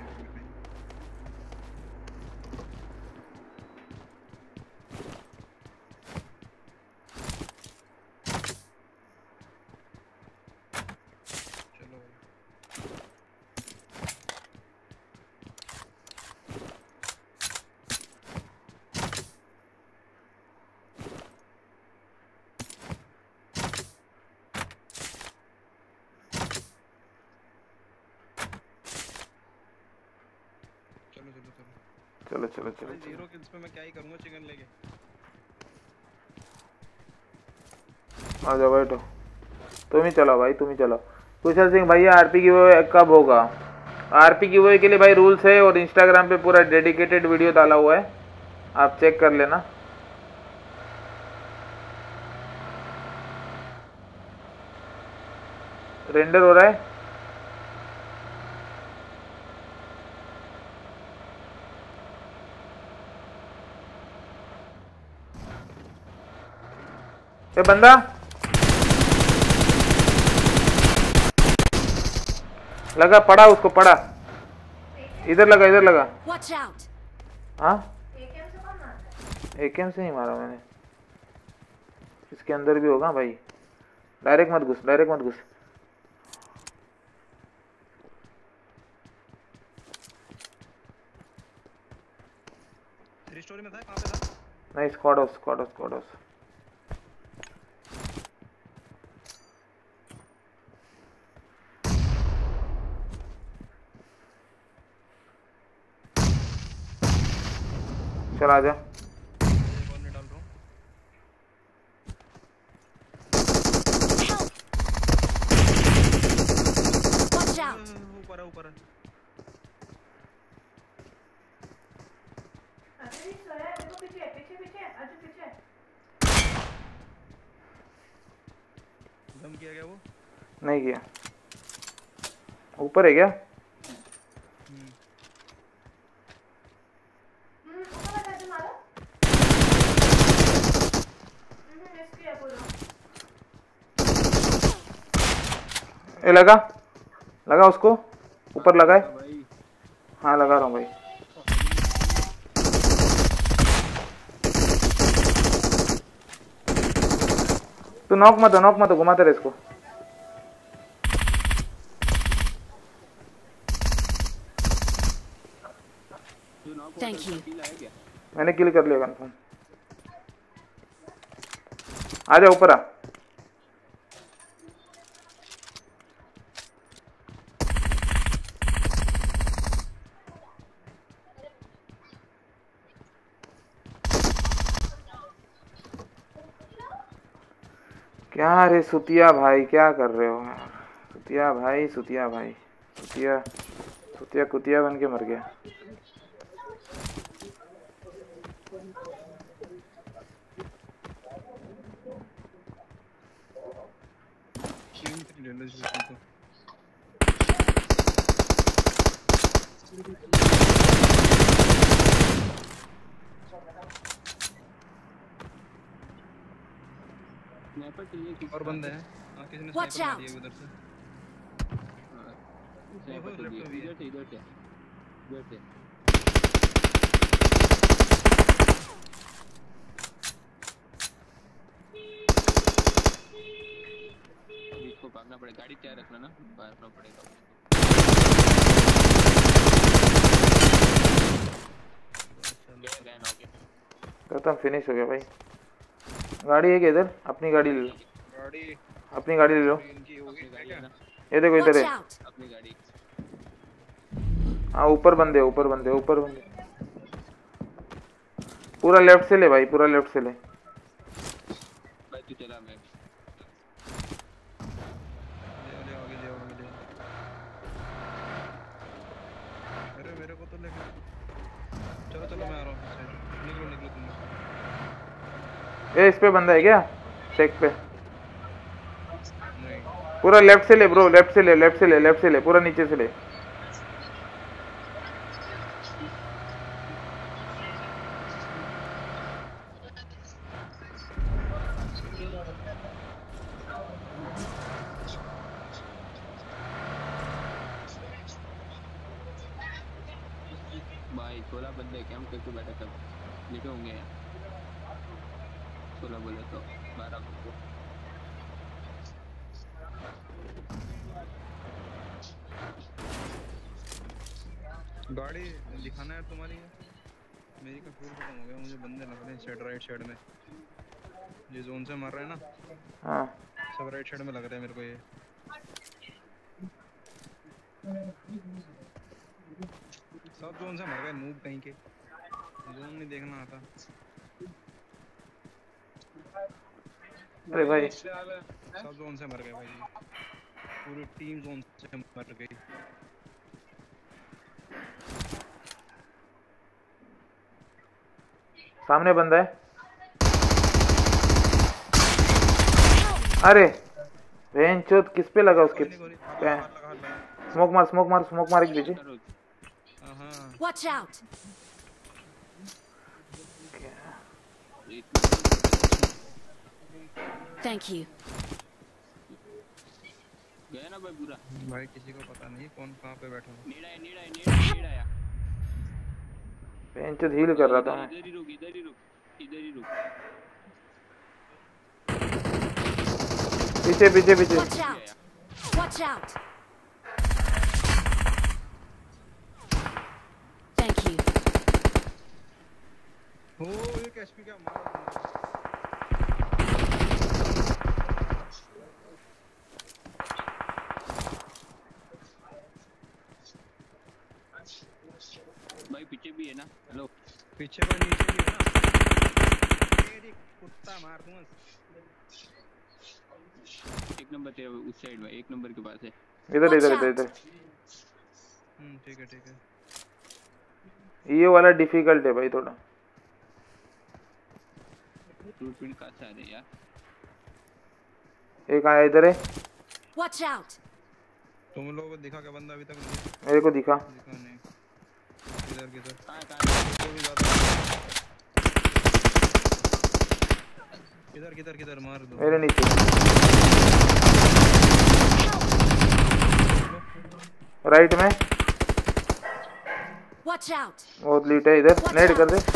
चलो 0 किल्स पे मैं क्या ही करूंगा चिकन लेके। आ जाओ बैठो, तुम ही चलाओ भाई, तुम ही चलाओ। कुशल सिंह भैया आरपी की वो कब होगा? आरपी की वो के लिए भाई रूल्स है और इंस्टाग्राम पे पूरा डेडिकेटेड वीडियो डाला हुआ है, आप चेक कर लेना। रेंडर हो रहा है। ये बंदा लगा, पड़ा उसको, पड़ा इधर लगा। हाँ एकेएम से नहीं मारा मैंने, इसके अंदर भी होगा भाई। डायरेक्ट मत घुस। स्टोरी में था, कहां पे था? नहीं स्क्वाड हाउस। चल आजा। बॉल नहीं डाल रहा हूँ। Watch out! ऊपर है ऊपर है। अरे नहीं सोया, देखो पीछे पीछे पीछे, अजू पीछे। दम किया गया वो? नहीं किया। ऊपर है क्या? ऊपर लगा दे मारो। मिस किया पूरा। ए लगा उसको, ऊपर लगाए। भाई हाँ लगा रहा हूँ भाई। तू नॉक मत घुमाते रहे इसको। Thank you. मैंने किल कर लिया कंफर्म। आजा ऊपर आ। क्या रे सुतिया भाई, क्या कर रहे हो यार? सुतिया भाई सुतिया कुतिया बन के मर गया। स्नाइपर चाहिए किसी और का? बंदे हैं। हाँ किसी ने Watch स्नाइपर मार out. दिया उधर से। स्नाइपर लेफ्ट चाहिए। में भी है। इधर से अभी इसको भागना पड़ेगा, गाड़ी तैयार रखना ना, भागना पड़ेगा। गया ना हो गया। खत्म, फिनिश हो गया भाई। गाड़ी है क्या इधर? अपनी गाड़ी ले लो, गाड़ी अपनी गाड़ी ले लो। इनकी होगी अपनी गाड़ी है ना, ये देखो इधर Watch है। out! अपनी गाड़ी। हाँ ऊपर बंदे पूरा लेफ्ट से ले भाई, पूरा लेफ्ट से ले। भाई तू चला, मैं ले आगे। अरे मेरे को तो लेके चलो मैं आ रहा हूँ। निकलो तुम। ए इस पे बंदा है क्या? शेक पे नहीं पूरा लेफ्ट से ले ब्रो, लेफ्ट से ले पूरा नीचे से ले। भाई 16 बंदे कैंप करके बैठे सब लेटे होंगे। 16 बोले तो 12 बंदे। गाड़ी दिखाना है तुम्हारी है? मेरी का फ्यूल खत्म हो गया। मुझे बंदे लग रहे हैं साइड राइट साइड में, ये जोन से मार रहे हैं ना। हाँ सब राइट साइड में लग रहे हैं मेरे को। ये सब जोन से मर गए, नूब कहीं के। जोन नहीं देखना आता। अरे भाई सब जोन से मर गए भाई, पूरी टीम जोन से मर गई। सामने बंदा है। अरे बेंचोद किस पे लगा उसके? स्मोक मार एक पीछे। Watch out! Thank you. गया ना भाई पूरा। भाई किसी को पता नहीं कौन कहाँ पे बैठा है। नीड़ा आया। बेंचोद हील कर रहा था मैं। इधर ही रुक। पीछे Watch out! Thank you. ओ एक एचपी क्या मारा भाई पीछे भी है ना। हेलो पीछे पर नीचे भी है ना। तेरी कुत्ता मार दूंगा। एक नंबर तेरा उस साइड में, एक नंबर के पास है। इधर Watch इधर out. इधर इधर। ठीक है ठीक है। ये वाला डिफिकल्ट है भाई थोड़ा। टूट पिन कहाँ से आ रहे यार? एक आया इधर है। Watch out. तुम लोगों को दिखा क्या बंदा अभी तक? मेरे को दिखा। दिखा नहीं। किधर किधर? कहाँ को भी ज्यादा। किधर किधर किधर मार दो। मेरे नीचे राइट में। Watch out. बहुत लीट है इधर। नेट कर दे।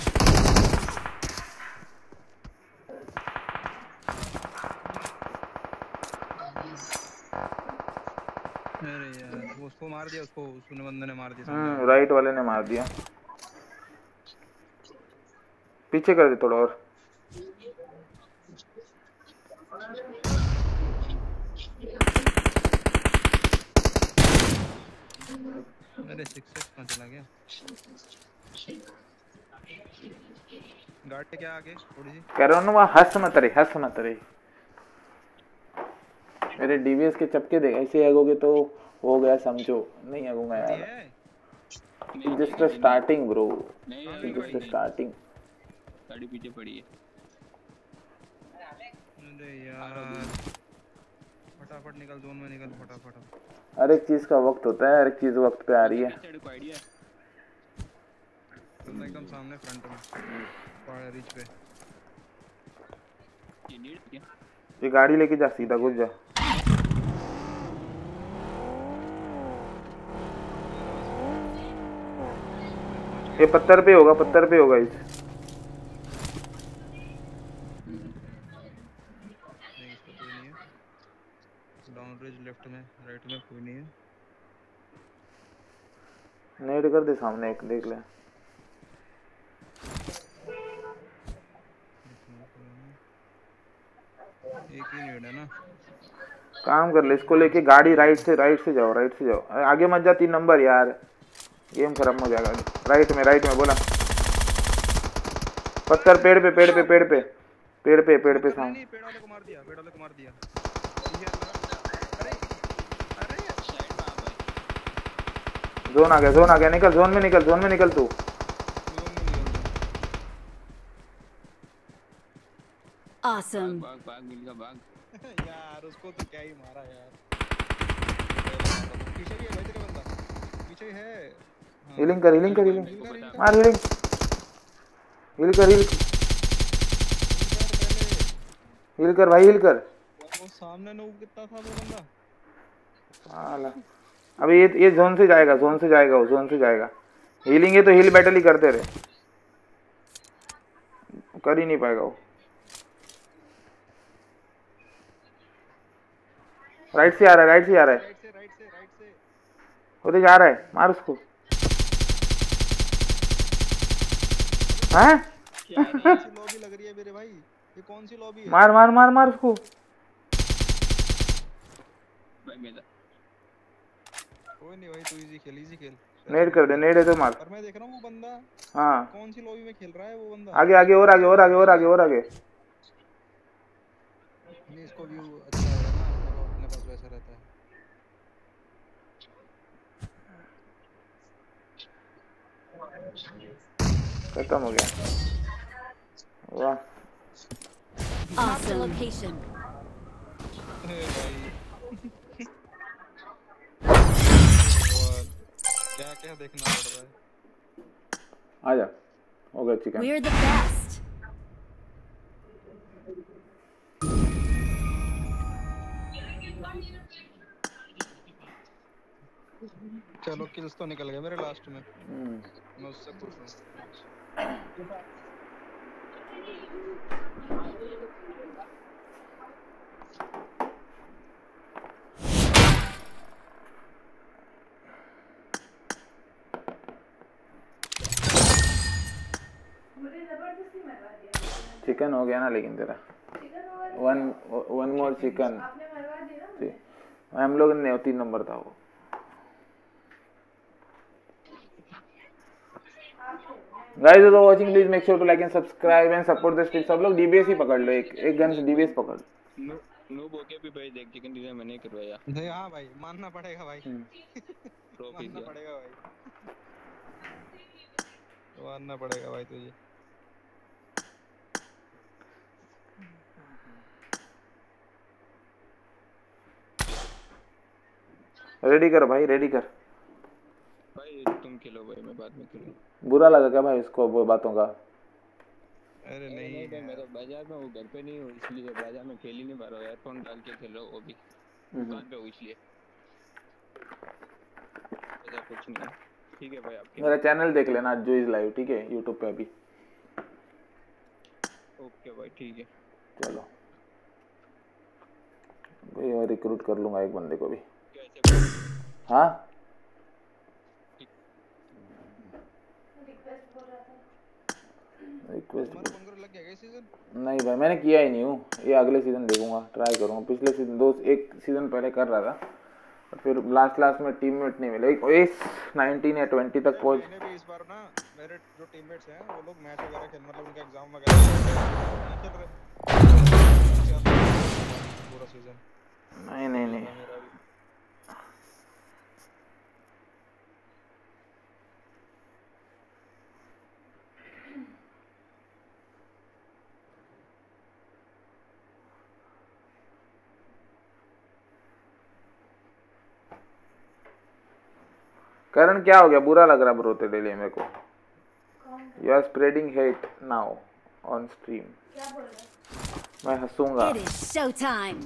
अरे यार वो उसको मार दिया, उसने बंदे ने मार दिया। राइट वाले ने मार दिया। पीछे कर दे थोड़ा और। अरे 6x कहाँ चला गया? गाड़ी क्या आगे थोड़ी सी कह रहा हूँ ना वहाँ हंस मत रही। मेरे डीवीएस के चपके दे। ऐसे आगोगे तो हो गया समझो। नहीं आगूंगा यार। Just starting bro. Just starting. गाड़ी पीछे पड़ी है। अरे यार फटाफट निकल, जोन में निकल फटाफट। हर एक चीज का वक्त होता है, हर एक चीज वक्त पे आ रही है। तो एकदम सामने फ्रंट में पहाड़ रीच पे। ये गाड़ी लेके जा, सीधा घुस जा। ये पत्थर पे होगा इस। नहीं इस पे कोई नहीं है। डाउन ब्रिज लेफ्ट में, राइट में कोई नहीं है। नेट कर दे सामने एक, देख ले। एक ही नेट है ना। काम कर ले, इसको लेके गाड़ी राइट से जाओ। आगे मत जा 3 नंबर यार, गेम खत्म हो जाएगा। राइट में बोला। पत्थर पेड़ पे सामने। नहीं पेड़ वाले को मार दिया। जोन आ गया। निकल जोन में निकल तू। Awesome. भाग मिल का भाग। यार उसको तो क्या ही मारा यार। पीछे भी है भाई तेरा बंदा, पीछे है। हीलिंग कर मार। हील कर भाई, हील कर। वो सामने नो कितना था वो बंदा। साला अबे ये जोन से जाएगा। हीलिंग है तो हील बैटल ही करते रहे, कर ही नहीं पाएगा वो। राइट से आ रहा है। उधर जा रहा है, मार उसको। हैं? लॉबी लग रही है मेरे भाई, ये कौन सी लॉबी है? मार उसको। कोई नहीं भाई, तू इजी खेल। नेड कर दे, नेड है तो मार। पर मैं देख रहा हूँ वो बंदा हाँ कौन सी लॉबी में खेल रहा है वो बंदा। आगे और आगे। नहीं इसको व्यू अच्छा है ना, वो अपने पास वैसा रहता है। खत्म हो गया। वाह Awesome location. क्या देखना पड़ रहा है। आजा, हो गया चिकन। We're the best. चलो किल्स तो निकल गए मेरे लास्ट में। मैं उससे खुश हूँ। चिकन हो गया ना, लेकिन तेरा वन मोर चिकन। हम लोग ने 3 नंबर था वो। गाइस जो watching please make sure to like and subscribe and support this tip. सब लोग डीबीएस ही पकड़ लो, एक गन से डीबीएस पकड़ लो। नो बोके भी भाई देख चिकन डिनर मैंने करवाया। नहीं हाँ भाई मानना पड़ेगा भाई। ट्रॉफी मानना पड़ेगा भाई। मानना पड़ेगा भाई तुझे। रेडी कर भाई, रेडी कर भाई। तुम खेलो भाई, मैं बाद में खेलूं। बुरा लगा क्या भाई इसको वो बातों का? अरे नहीं भाई, मैं तो बाजार में हूँ, घर पे नहीं हूँ, इसलिए बाजार में खेल ही नहीं पा रहा हूँ। एयरफोन डाल के खेल रहा हूँ, वो भी दुकान पे हूँ इसलिए। ऐसा कुछ नहीं है। ठीक है भाई, आपके मेरा चैनल देख लेना जो इज लाइव, ठीक है, यूट्यूब पे अभी। ओके भाई ठीक है। चलो भाई, और रिक्रूट कर लूंगा एक बंदे को भी। हाँ रिक्वेस्ट लग गया सीजन? नहीं भाई मैंने किया ही नहीं हूँ, ये अगले सीजन देखूंगा, ट्राई करूँगा। पिछले सीजन एक सीजन पहले कर रहा था, और फिर लास्ट में टीममेट नहीं मिले। एस 19 या 20 तक पहुंच। मैंने भी इस बार ना, मेरे जो टीममेट्स हैं वो लोग मैच वगैरह खेल, मतलब उनका एग्जाम वगैरह नहीं चल रहे पूरा सीजन। नहीं करण क्या हो गया? बुरा लग रहा ब्रो तेरे लिए मेरे को। You are spreading hate now on stream. क्या बोल रहे? मैं हंसूंगा। It is showtime.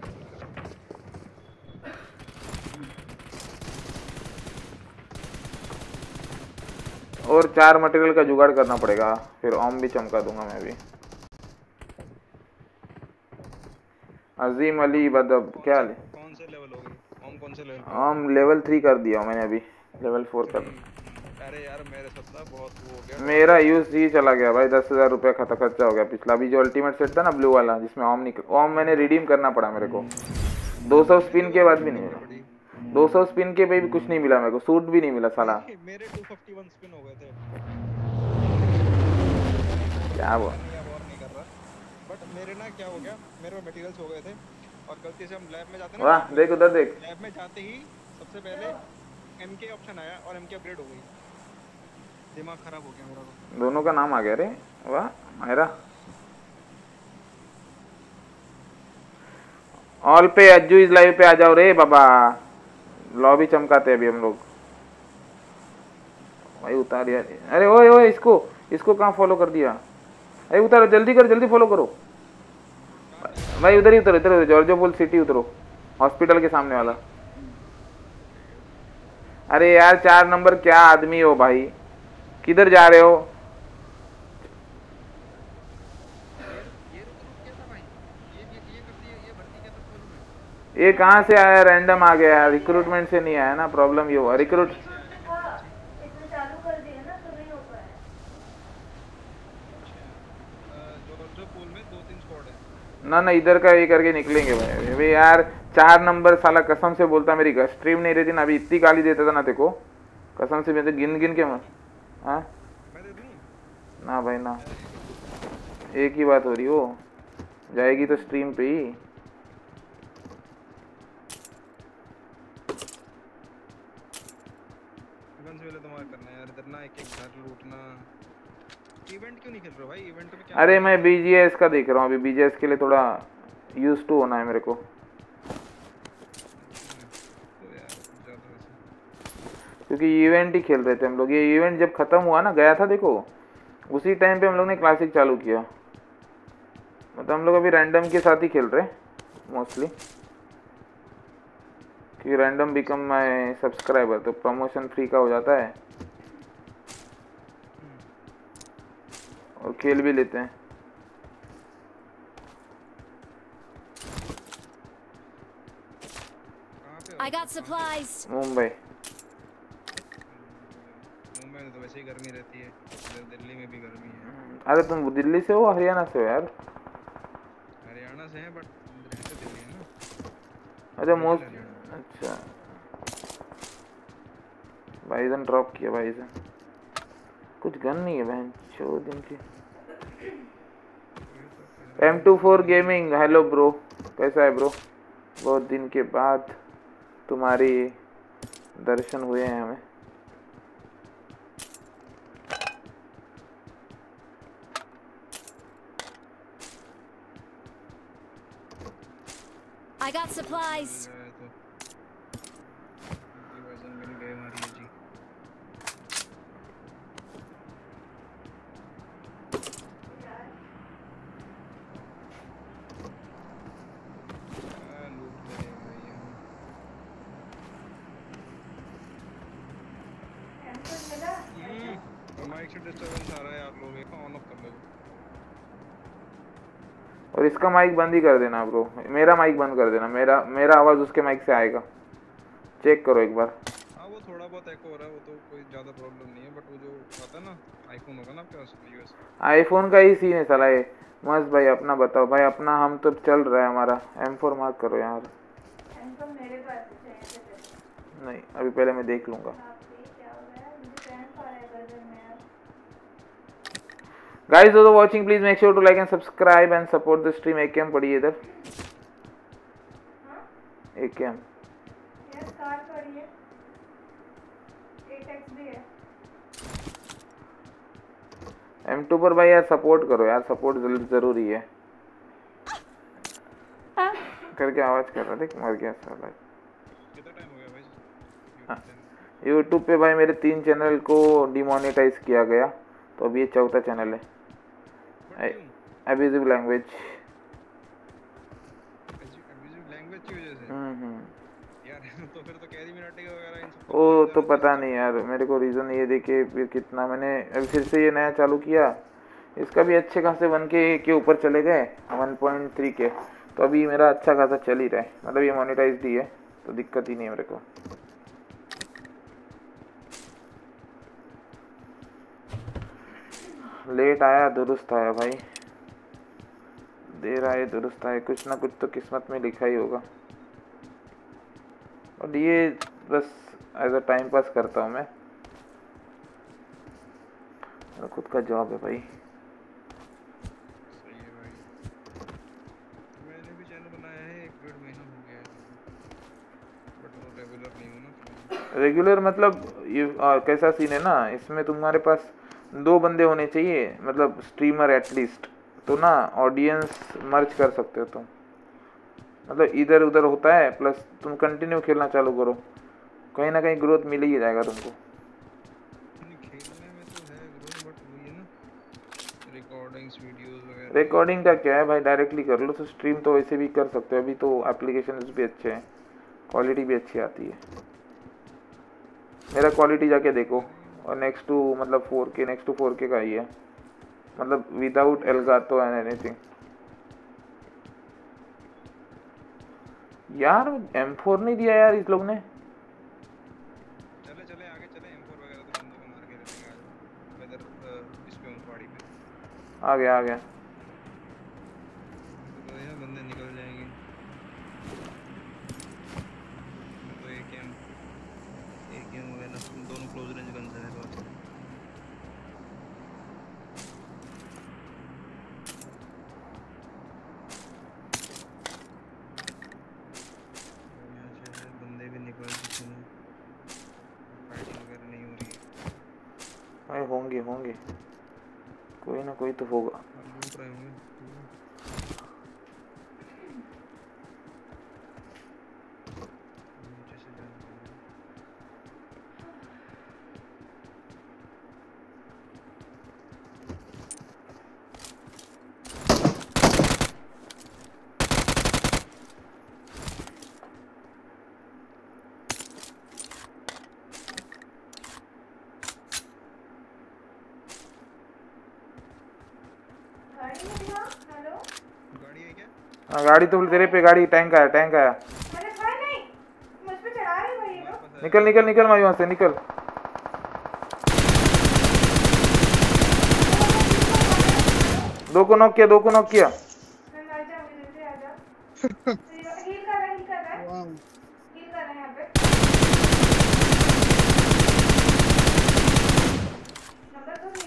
और 4 मटेरियल का जुगाड़ करना पड़ेगा, फिर ओम भी चमका दूंगा मैं भी। अजीम अली बदब क्या ले? कौन से लेवल हो गई ओम? कौन से लेवल? ओम लेवल 3 कर दिया मैंने, अभी लेवल 4 कर। अरे यार मेरे साथ ना बहुत वो हो गया। मेरा यूज ही चला गया भाई, 10,000 रुपये खर्चा हो गया पिछला। अभी जो अल्टीमेट सेट था ना ब्लू वाला, जिसमें ओम निकल, ओम मैंने रिडीम करना पड़ा मेरे को। 200 स्पिन के बाद भी नहीं मिला, 200 स्पिन के भी कुछ नहीं मिला मेरे को, सूट भी नहीं मिला साला। मेरे 251 स्पिन हो गए थे। क्या वो नहीं कर रहा, बट मेरे ना क्या हो गया, मेरे मटेरियल्स हो गए थे और गलती से हम लैब में जाते ना। वाह देख उधर देख, लैब में जाते ही सबसे पहले एमके ऑप्शन आया और एमके अपग्रेड हो गई। दिमाग खराब हो गया मेरा तो। दोनों का नाम आ गया रे। वाह मायरा। ऑल पे अज्जू इज लाइव पे आ जाओ रे बाबा, लॉबी चमकाते अभी हम लोग भाई। उतार यार, अरे ओए ओए इसको कहाँ फॉलो कर दिया? अरे उतारो जल्दी कर, जल्दी फॉलो करो भाई। उधर ही उतरो, इधर जॉर्जो बोल सिटी उतरो, हॉस्पिटल के सामने वाला। अरे यार 4 नंबर क्या आदमी हो भाई, किधर जा रहे हो? ये कहाँ से आया? रैंडम आ गया, रिक्रूटमेंट से नहीं आया ना। प्रॉब्लम ये हुआ रिक्रूट इसमें चालू कर दिया ना तो नहीं हो पाया। जो पूल में 2-3 स्क्वाड है ना इधर का ये करके निकलेंगे भाई। अभी यार 4 नंबर साला कसम से बोलता, मेरी स्ट्रीम नहीं रहती ना अभी इतनी गाली देता था ना तेको, कसम से। मैं तो गिन के मैं हाँ ना भाई ना, एक ही बात हो रही हो जाएगी तो स्ट्रीम पे ही। करना है यार, इधर ना एक घर लूटना। इवेंट क्यों नहीं खेल रहे हो भाई? इवेंट में क्या? अरे मैं बीजीएस का देख रहा हूँ अभी, बीजीएस के लिए थोड़ा यूज टू होना है मेरे को। क्योंकि इवेंट ही खेल रहे थे हम लोग। ये इवेंट जब खत्म हुआ ना, गया था देखो, उसी टाइम पे हम लोग ने क्लासिक चालू किया। मतलब हम लोग अभी रैंडम के साथ ही खेल रहे मोस्टली, कि रैंडम बिकम माय सब्सक्राइबर, तो प्रमोशन फ्री का हो जाता है और खेल भी लेते हैं। I got supplies. मुंबई में तो वैसे ही गर्मी रहती है, दिल्ली में भी गर्मी है। अरे तुम दिल्ली से हो हरियाणा से हो यार? हरियाणा से है बट रहते दिल्ली है ना। अच्छा मोस्ट, अच्छा भाईजन ड्रॉप किया भाईजन। कुछ गन नहीं है बहन चो दिन की। M24 गेमिंग हेलो ब्रो, कैसा है ब्रो? बहुत दिन के बाद तुम्हारी दर्शन हुए हैं हमें। I got supplies. माइक से डिस्टरबेंस आ रहा है यार, लोग ऑन ऑफ कर लो। और इसका माइक बंद ही कर देना ब्रो, मेरा माइक बंद कर देना, मेरा आवाज उसके माइक से आएगा, चेक करो एक बार। हाँ वो थोड़ा बहुत एको हो रहा है, वो तो कोई ज्यादा प्रॉब्लम नहीं है, बट वो जो आता है ना आईफोन होगा ना आपके पास यूएस, आईफोन का ही सीन है साला ये। मस्त भाई अपना बताओ भाई, अपना हम तो चल रहा है हमारा। M4 मार्क करो यार। M4 मेरे पास है। नहीं अभी पहले मैं देख लूंगा। Guys, those watching, please make sure to like and subscribe and support the stream. AKM पड़ी है इधर। AKM। यस कार पड़ी है। 8x भी है। M2 पर भाई यार सपोर्ट करो यार, सपोर्ट जरूरी है। करके आवाज कर रहा देख, मर गया साला। कितना टाइम हो गया भाई? YouTube पे भाई मेरे 3 चैनल को डिमोनेटाइज किया गया, तो अभी ये 4था चैनल है। अब्यूजिव लैंग्वेज की वजह से। यार तो फिर तो कैरी मिनाटी वगैरह इन सब वो तो पता नहीं यार, मेरे को रीज़न ये देखे फिर कितना मैंने अभी फिर से ये नया चालू किया, इसका भी अच्छे खासे 1K के ऊपर चले गए, 1.3 के, तो अभी मेरा अच्छा खासा चल ही रहा है, मतलब ये मोनेटाइज्ड ही है तो दिक्कत ही नहीं है मेरे को। लेट आया दुरुस्त आया भाई, देर आए दुरुस्त आए, कुछ ना कुछ तो किस्मत में लिखा ही होगा। और ये बस एज अ टाइम पास करता हूँ मैं, मेरा खुद का जॉब है भाई। सही है भाई, मैंने भी चैनल बनाया है 1-1.5 महीना हो गया है, बट वो रेगुलर नहीं हूँ ना। रेगुलर मतलब ये कैसा सीन है ना, इसमें तुम्हारे पास 2 बंदे होने चाहिए, मतलब स्ट्रीमर एटलीस्ट, तो ना ऑडियंस मर्ज कर सकते हो तुम, मतलब इधर उधर होता है, प्लस तुम कंटिन्यू खेलना चालू करो, कहीं ना कहीं ग्रोथ मिल ही जाएगा तुमको। खेलने में तो है ग्रोथ, बट वो ये ना रिकॉर्डिंग्स वीडियोस वगैरह। रिकॉर्डिंग का क्या है भाई, डायरेक्टली कर लो, तो स्ट्रीम तो वैसे भी कर सकते हो, अभी तो एप्लीकेशन भी अच्छे हैं, क्वालिटी भी अच्छी आती है। मेरा क्वालिटी जाके देखो, और नेक्स्ट टू मतलब 4K, नेक्स्ट टू 4K का ही है, मतलब विदाउट एल्गातो एंड एनीथिंग। यार M4 नहीं दिया यार इस लोग ने। चले चले आगे चले, M4 वगैरह तो बंदों को मार के रखेंगे आज वेदर इस पे पहाड़ी पे। आ गया तो यार बंदे निकल जाएंगे, तो एक गेम हो गया ना, दोनों क्लोज रेंज गन से है तो अच्छा। बंदे भी निकल चुके हैं, फाइटिंग वगैरह नहीं हो रही है। भाई होंगे कोई ना कोई तो होगा। लूट रहे होंगे। हाँ गाड़ी तो तेरे पे, गाड़ी टैंक आया। अरे भाई नहीं, मुझ पे चढ़ा रहे भाई ये लोग। निकल भाई वहाँ से निकल। दो को नॉक किया। मैं मर जाऊंगी, जल्दी आ जा। हील कर रहा है यहाँ पे। नंबर तो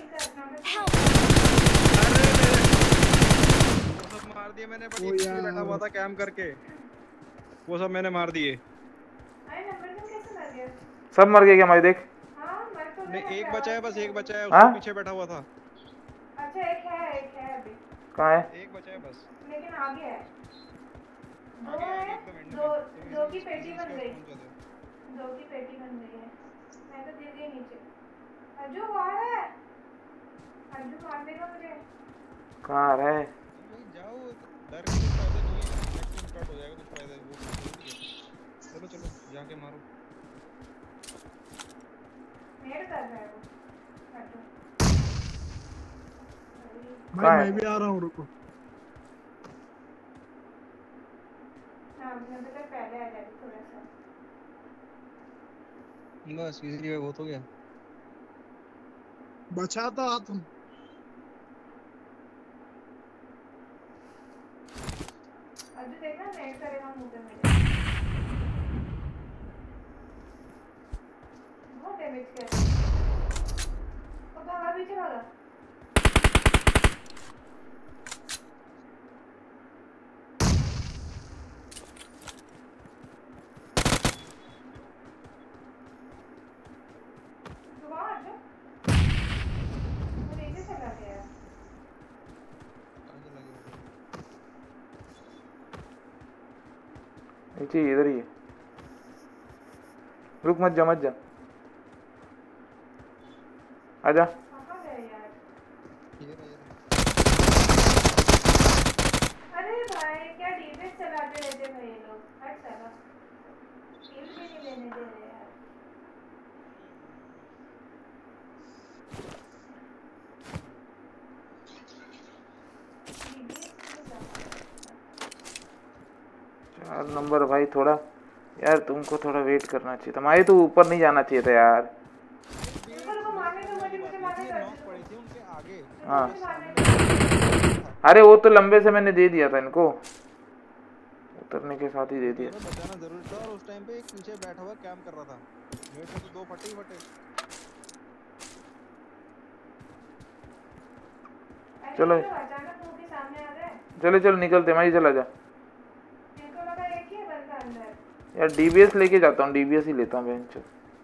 पर ये पीछे बैठा हुआ था कैम करके, वो सब मैंने मार दिए। अरे नंबर तुम कैसे मर गए? सब मर गए क्या भाई? देख हाँ मर तो नहीं गए। एक बचा है, बस एक बचा है, हाँ? उसके पीछे बैठा हुआ था। अच्छा एक है अभी। कहाँ है? एक बचा है बस। लेकिन आगे है। दो आगे है, एकदम एंड दो में। दो की पेटी बन गई। पहुंच जाते हैं। दो की पेटी बन गई है। मैं तो गिर गई नीचे। अज्जू बाहर है। अज्जू मार देगा मुझे। कहाँ आ रहा है? भाई जाओ, डर के कुछ फायदा नहीं है, एक्शन स्टार्ट हो जाएगा, कुछ फायदा वो। चलो चलो जाके मारो। मेरे कर रहा है वो। अज्जू। कहाँ मैं है? भी आ रहा हूँ, रुको। हाँ मैं तो पहले आ जाती थोड़ा सा। बस इजीली बहुत हो गया। बचाता तुम। अज्जू देखना नेट करेगा मुंह पे मेरे। बहुत डैमेज किया। और भागा पीछे भागा। नीचे इधर ही है। रुक मत जा मत जा, आजा। अरे भाई क्या डीबीएस चलाते रहते भाई ये लोग। हट साला, किल भी नहीं लेने दे रहे यार। चार नंबर भाई, थोड़ा यार तुमको थोड़ा वेट करना चाहिए था। माही तो ऊपर नहीं जाना चाहिए था यार। हाँ अरे वो तो लंबे से मैंने दे दिया था इनको, उतरने के साथ ही दे दिया। बचाना जरूरी था, और उस टाइम पे एक पीछे बैठा हुआ कैंप कर रहा था। मेरे से तो दो फटे ही फटे। चलो चलो चलो निकलते, मैं ही चला जा यार। डीबीएस लेके जाता हूँ, डीबीएस ही लेता हूँ बेंच।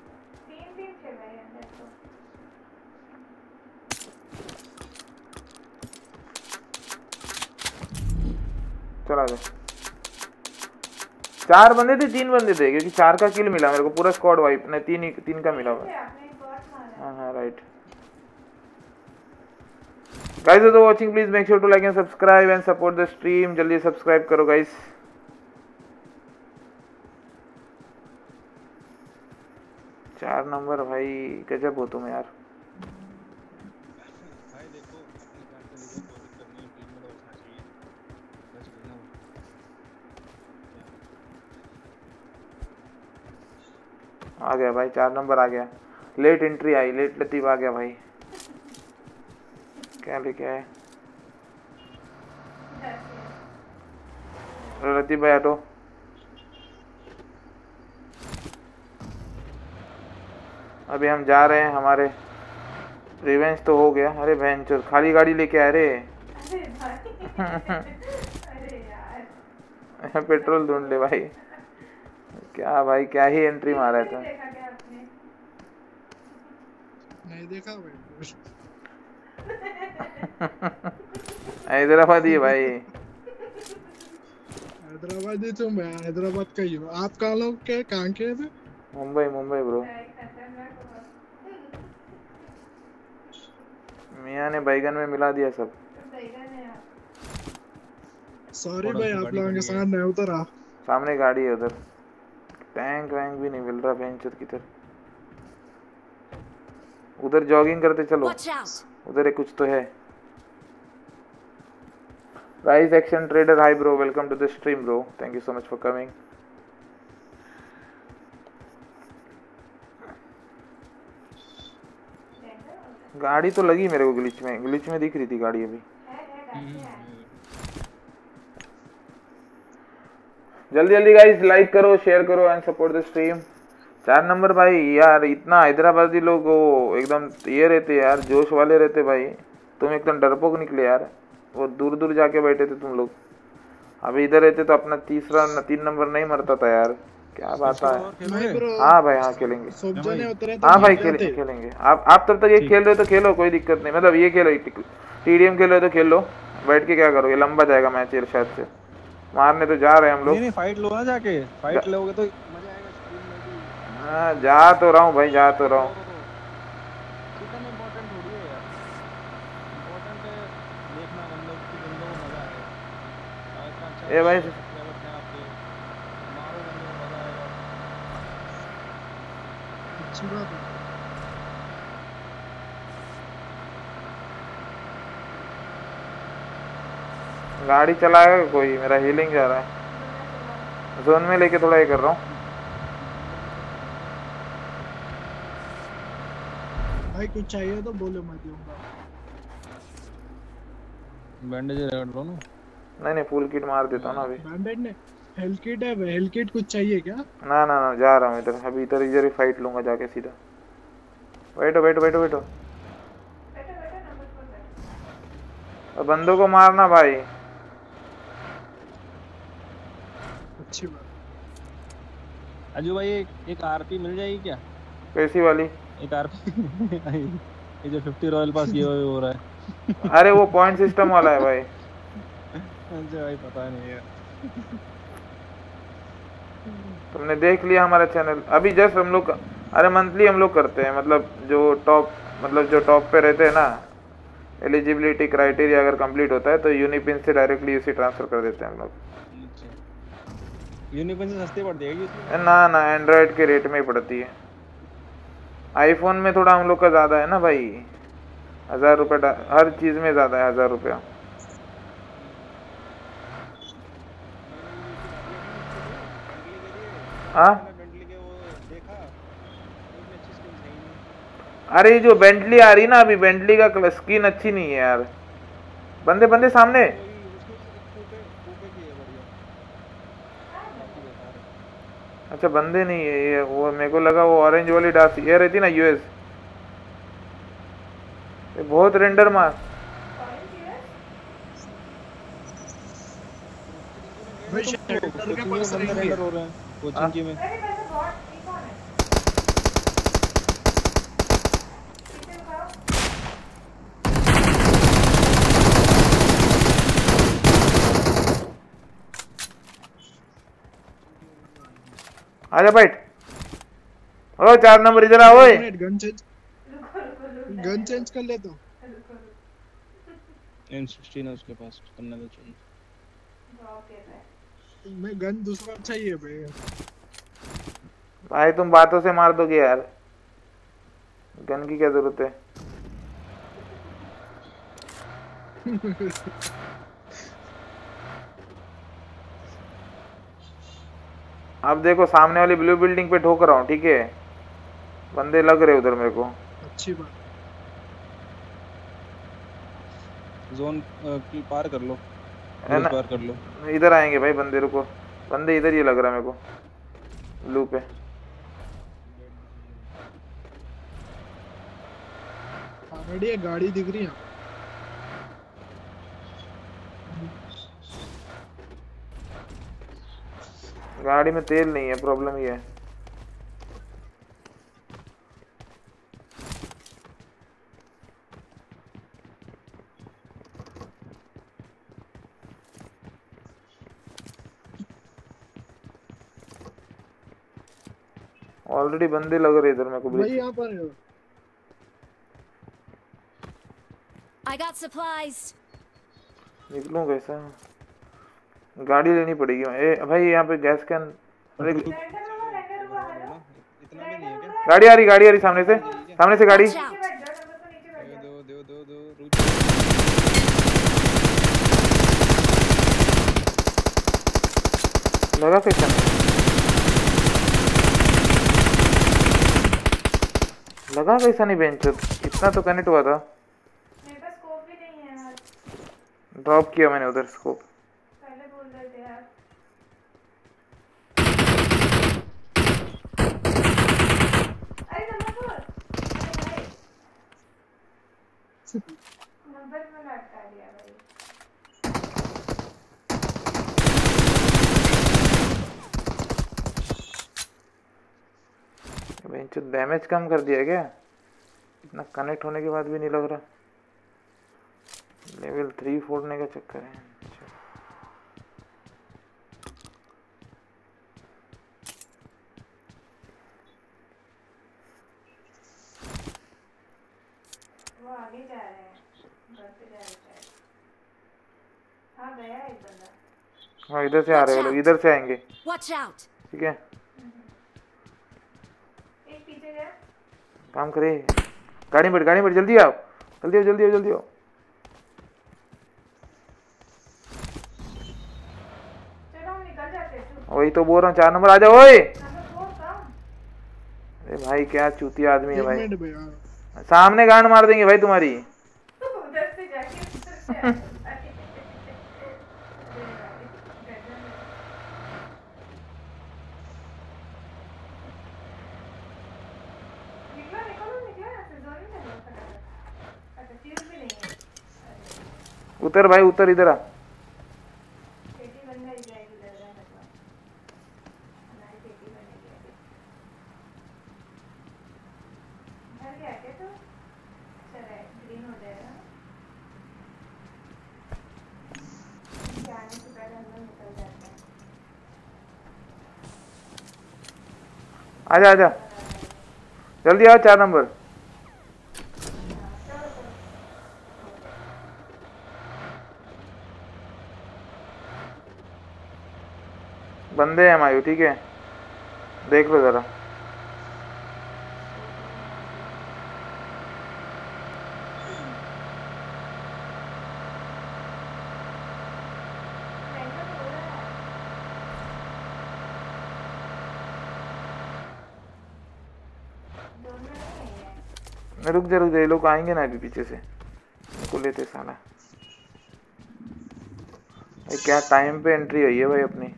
चला जा। 4 बंदे थे 3 बंदे थे, क्योंकि 4 का किल मिला मेरे को, पूरा स्क्वाड वाइप नहीं, 3 का मिला हुआ। हाँ राइट। गाइस तो watching, please make sure to like and subscribe and support the stream. जल्दी सब्सक्राइब करो गाइस। चार नंबर भाई गजब हो तुम यार। भाई देखो अपने काम से लेके कोई दिक्कत नहीं, टीम में तो बचना चाहिए। बस लेना आ गया भाई, 4 नंबर आ गया। लेट एंट्री आई, लेट लतीफ आ गया भाई। क्या लेके आए लतीफ भाई? ऑटो अभी हम जा रहे हैं, हमारे रिवेंज तो हो गया। अरे भैंचोद खाली गाड़ी लेके आ रहे। पेट्रोल ढूंढ ले भाई। क्या भाई, क्या ही एंट्री मारा था। नहीं देखा भाई। हैदराबादी है भाई। हैदराबादी तो मैं हैदराबाद का ही हूँ। आप कहाँ लोग के, कहाँ के थे? मुंबई मुंबई ब्रो। मियाँ ने बैगन में मिला दिया सब। सॉरी भाई, आप लोगों के साथ नहीं उतरा। सामने गाड़ी है उधर, टैंक वैंक भी नहीं मिल रहा बेंचर की तरफ। उधर जॉगिंग करते चलो, उधर कुछ तो है। Rice action trader, hi bro, welcome to the stream bro, thank you so much for coming. गाड़ी तो लगी मेरे को ग्लिच में दिख रही थी गाड़ी अभी। जल्दी जल्दी गाइस लाइक करो, शेयर करो and support the stream. 4 number भाई यार, इतना हैदराबादी लोग वो एकदम ये रहते यार, जोश वाले रहते भाई। तुम एकदम डरपोक निकले यार, वो दूर दूर जाके बैठे थे तुम लोग। अभी इधर रहते तो अपना 3 नंबर नहीं मरता था यार। क्या बात है। नहीं ब्रो, हाँ भाई हाँ खेलेंगे। सब जने उतरे तो हाँ भाई जीत जाते। खेलेंगे। आप तब तक ये खेल रहे हो तो खेलो, कोई दिक्कत नहीं। मतलब ये खेलो, TDM खेल रहे हो तो खेल लो, बैठ के क्या करोगे, लंबा जाएगा मैच ये शायद से। मारने तो जा रहे हैं हम लोग। नहीं फाइट लो ना, जाके फाइट लोगे तो मजा आएगा स्ट्रीम में भी। हाँ जा तो रहा हूँ भाई, जा तो रहा हूँ। चिकन इम्पोर्टेंट थोड़ी है यार, इम्पोर्टेंट है देखना बंदों को मजा आएगा। ए भाई मारो बंदों को मजा आएगा। अच्छी बात है। गाड़ी चलाएगा कोई, मेरा हीलिंग जा रहा है। जोन में लेके थोड़ा ये कर रहा हूँ। भाई कुछ चाहिए तो बोलो, मैं दूंगा। बैंडेज रगड़ लो ना। नहीं फुल किट मार देता हूँ ना अभी। बैंडेज ने हेल्थ किट है, हेल्थ किट कुछ चाहिए क्या? ना जा रहा हूँ इधर। अभी इधर ही फाइट लूंगा जाके सीधा। बैठो। और बंदों को मारना भाई। अच्छी बात। अजू भाई एक आरपी मिल जाएगी क्या? कैसी वाली? एक आरपी ये जो 50 रॉयल पास ये हो रहा है। अरे वो पॉइंट सिस्टम वाला है भाई। अच्छा भाई पता नहीं है। तुमने देख लिया हमारा चैनल अभी जस्ट हम लोग, अरे मंथली हम लोग करते हैं। मतलब जो टॉप पे रहते हैं ना, एलिजिबिलिटी क्राइटेरिया अगर कंप्लीट होता है तो यूनिपिन से डायरेक्टली उसे ट्रांसफर कर देते हैं हम लोग। यूनिपिन से सस्ती पड़ती है ना एंड्रॉयड के रेट में ही पड़ती है। आईफोन में थोड़ा हम लोग का ज़्यादा है ना भाई, 1000 रुपये हर चीज़ में ज़्यादा है, 1000 रुपया। हाँ अरे ये जो बेंटली आ रही ना अभी, बेंटली का स्किन अच्छी नहीं है यार। बंदे सामने। अच्छा बंदे नहीं है ये, वो मेरे को लगा वो ऑरेंज वाली डास ये रहती ना यूएस। ये बहुत रेंडर मार। कोचिंग में आजा बैठ। ओ 4 नंबर इधर आओ। गन चेंज कर ले तो। M16 है उसके पास, करना तो चाहिए। मैं गन दूसरा चाहिए भाई तुम बातों से मार दोगे यार, गन की क्या जरूरत है। अब देखो सामने वाली ब्लू बिल्डिंग पे ठोक रहा हूँ, ठीक है। बंदे लग रहे उधर मेरे को। अच्छी बात। जोन की पार कर लो, पार कर लो। इधर आएंगे भाई बंदे, रुको। बंदे इधर ही लग रहा है मेरे को ब्लू पे। ऑलरेडी एक गाड़ी दिख रही है। गाड़ी में तेल नहीं है, प्रॉब्लम ये है। ऑलरेडी बंदे लग रहे इधर मेरे को। भाई यहाँ पर है। I got supplies. निकलूं कैसा? गाड़ी लेनी पड़ेगी। ए भाई यहाँ पे गैस कैन। गाड़ी आ रही सामने से गाड़ी। लगा कैसा नहीं? लगा कैसा नहीं बेंच? इतना तो कनेक्ट हुआ था। मेरे पास स्कोप भी नहीं है यार। ड्रॉप किया मैंने उधर स्कोप। पहले बोल रहे थे यार। अरे नंबर 4। नंबर में लटका दिया भाई। जो डैमेज कम कर दिया क्या? इतना कनेक्ट होने के बाद भी नहीं लग रहा। लेवल 3 फोड़ने का चक्कर है। वो आगे जा रहे हैं, घर पे जा रहे हैं। हाँ गया एक बंदा। हाँ इधर से आ रहे हो लोग, इधर से आएंगे। Watch out! ठीक है एक पीछे गया। काम करे, गाड़ी में जल्दी आओ, जल्दी आओ, जल्दी आओ, जल्दी आओ। चलो हम निकल जाते हैं। वही तो बोल रहा हूँ, 4 नंबर आ जाओ। ओए नंबर 4 कम। अरे भाई क्या चूतिया आदमी है भाई, मिनट भैया सामने गांड मार देंगे भाई तुम्हारी। उधर से जाके उधर से आ। निकलो निकलो निकलो यहाँ से, जोर में निकलो फटाफट। अच्छा फ्यूज भी नहीं है। उतर भाई उतर, इधर आ। पेटी बन गई जाएगी लग रहा है मतलब। हमारी पेटी बनेगी अभी। घर गया क्या तू? चल ग्रीन हो जाएगा। जाने से पहले हम लोग निकल जाते हैं। आजा आजा, जल्दी आओ 4 नंबर। बंदे हैं मायू, ठीक है देख लो जरा। रुक जा, ये लोग आएंगे ना अभी पीछे से, इनको लेते साला। भाई क्या टाइम पे एंट्री हुई है भाई अपनी।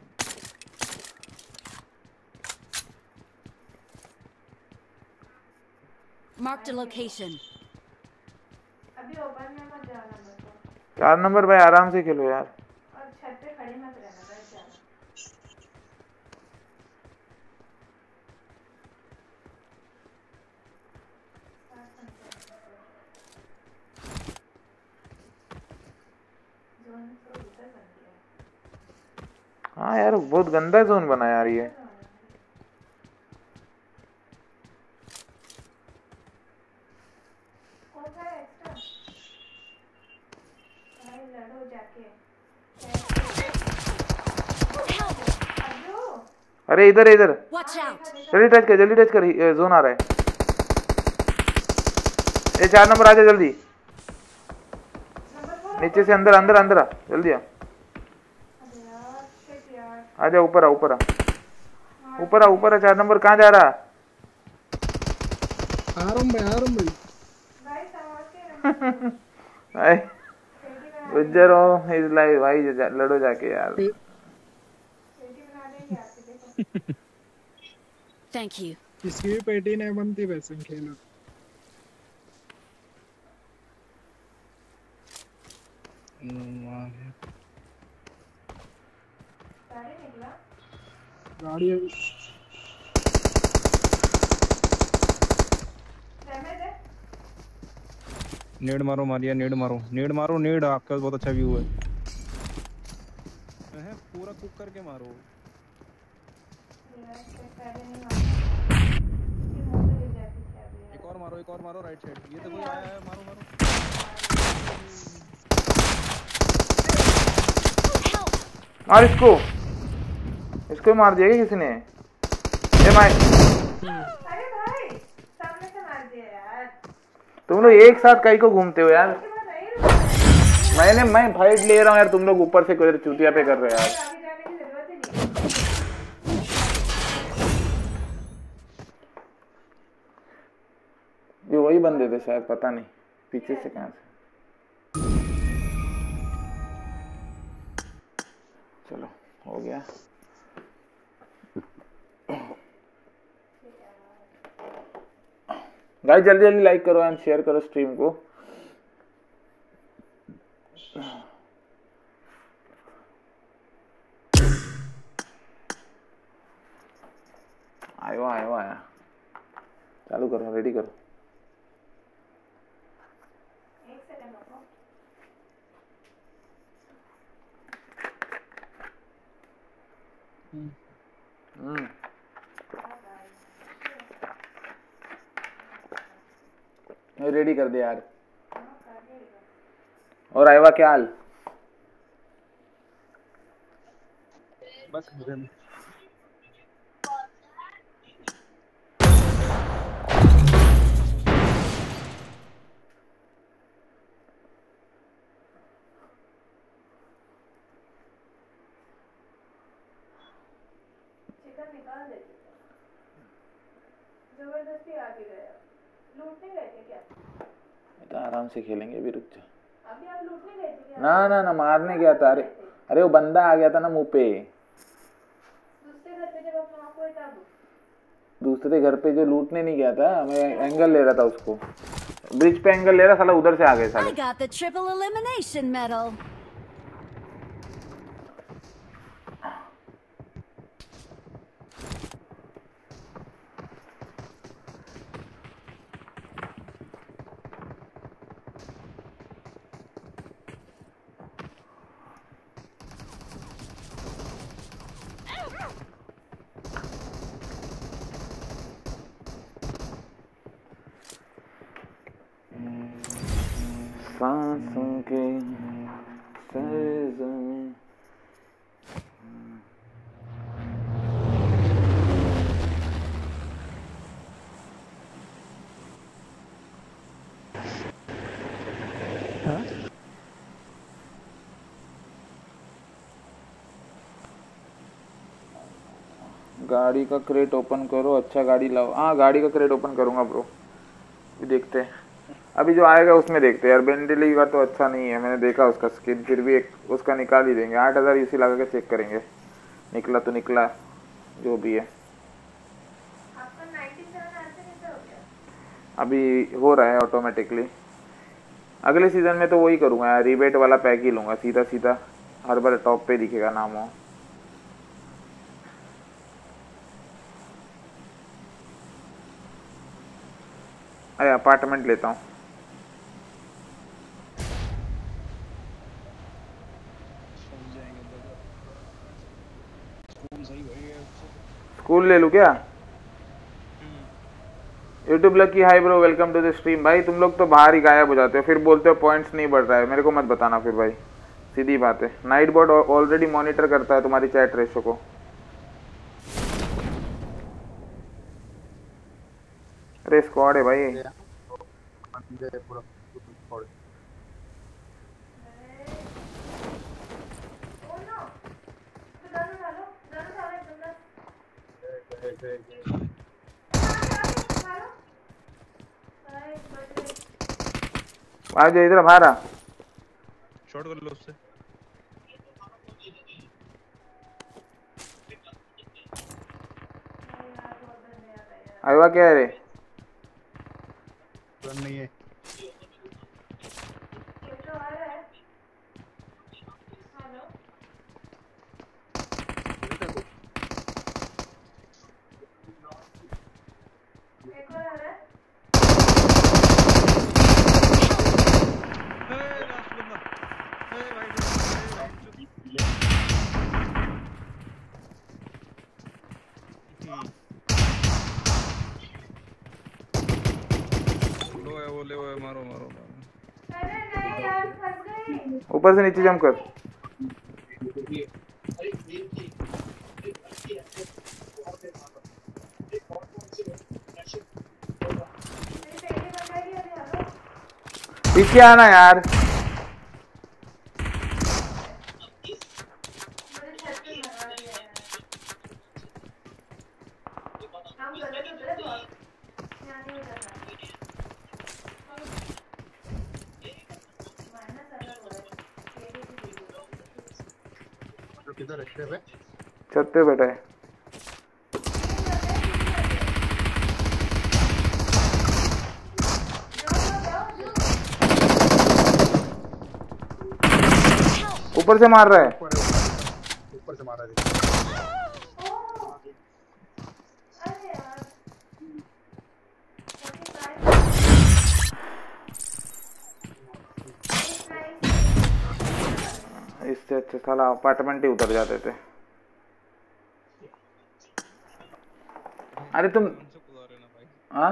Marked a location. अभी ओपन में मत जाओ नंबर को। 4 नंबर भाई आराम से खेलो यार। और छत पे खड़े मत रहना, बैठ जाना। जोन तो उधर बन गया। हाँ यार बहुत गंदा जोन बना यार ये। कौन सा है एक्स्ट्रा? भाई लड़ो जाके। अब्दू अरे इधर इधर, Watch out! जल्दी टच कर, जोन आ रहा है। ये 4 नंबर आजा जल्दी, नीचे से अंदर अंदर अंदर आ, जल्दी आ। अरे यार शिट यार। आजा ऊपर आ, ऊपर आ, ऊपर आ, ऊपर आ। 4 नंबर कहाँ जा रहा? आ रहा हूँ भाई। भाई संभाल के रहो। भाई गुज्जर हो इस लाइफ भाई, लड़ो जाके यार। पेटी बना देंगे आपके, देखो। Thank you. इसकी भी पेटी नहीं बनती वैसे खेलो। गाड़ी निकला। गाड़ी डैमेज है। नेड मारो मारिया, नेड मारो, नेड मारो, नेड। आपका बहुत अच्छा व्यू है। पूरा कुक करके मारो। यार पहले नहीं मारा। ये मुंह पे गिर जाती है अभी। एक और मारो राइट साइड। ये तो कोई आया है, मारो मारो। मार इसको मार दिया क्या किसी ने? ये मार। अरे भाई सामने से मार दिया यार। तुम लोग एक साथ कहीं को घूमते हो यार। मैं फाइट ले रहा हूँ यार, तुम लोग ऊपर से कोई चूतिया पे कर रहे हो यार। आगे जाने की जरूरत ही नहीं। ये वही बंदे थे शायद, पता नहीं पीछे से कहां से। चलो हो गया। गाइस जल्दी जल्दी लाइक करो एंड शेयर करो स्ट्रीम को। आया चालू करो, रेडी करो। एक सेकंड रुको। रेडी कर दे यार। और आयवा क्या हाल? बस चिकन निकाल देते जबरदस्ती आ भी गया। लूटने गए थे क्या? तो आराम से खेलेंगे, अभी रुक जा। अभी आप लूटने गए थे क्या? ना ना ना, मारने गया था। अरे वो बंदा आ गया था ना मुंह पे। दूसरे घर पे जब अपना आपको तब दूसरे घर पे जो लूटने नहीं गया था, मैं एंगल ले रहा था उसको, ब्रिज पे एंगल ले रहा, साला उधर से आ गए साले। I got the triple elimination medal. सांसों के सरज़मीं में गाड़ी का क्रेट ओपन करो, अच्छा गाड़ी लाओ। हाँ गाड़ी का क्रेट ओपन करूंगा ब्रो, देखते हैं अभी जो आएगा उसमें देखते हैं यार। बेंटली का तो अच्छा नहीं है, मैंने देखा उसका स्किन, फिर भी एक उसका निकाल ही देंगे। 8000 यूसी लगा के चेक करेंगे, निकला तो निकला, जो भी है। आपका 97 आंसर कैसे हो गया? अभी हो रहा है ऑटोमेटिकली। अगले सीजन में तो वही करूँगा यार, रिबेट वाला पैक ही लूँगा, सीधा सीधा हर बार टॉप पे दिखेगा नाम हो। अरे अपार्टमेंट लेता हूँ। स्कूल ले लूँ क्या? YouTube lucky hi bro, welcome to the stream. भाई तुम लोग तो बाहर ही गायब हो जाते हो, फिर बोलते हो पॉइंट्स नहीं बढ़ रहा है। मेरे को मत बताना फिर भाई, सीधी बात है। नाइट बोर्ड ऑलरेडी मॉनिटर करता है तुम्हारी चैट रेशो को। अरे स्क्वाड है भाई। आज इधर बाहर आ, शॉट कर लो उससे। आयवा क्या है रे? रन नहीं है। कोई तो आ रहा है। हेलो एक और आ रहा है। ले वो मारो मारो मारो। अरे नहीं यार, फंस गई। ऊपर से नीचे जंप कर। पीछे आना यार। किधर है? छत पे बैठा है। ऊपर से मार रहा है। ऊपर से मार रहा है। इससे अच्छे साला अपार्टमेंट ही उतर जाते थे। अरे तुम हाँ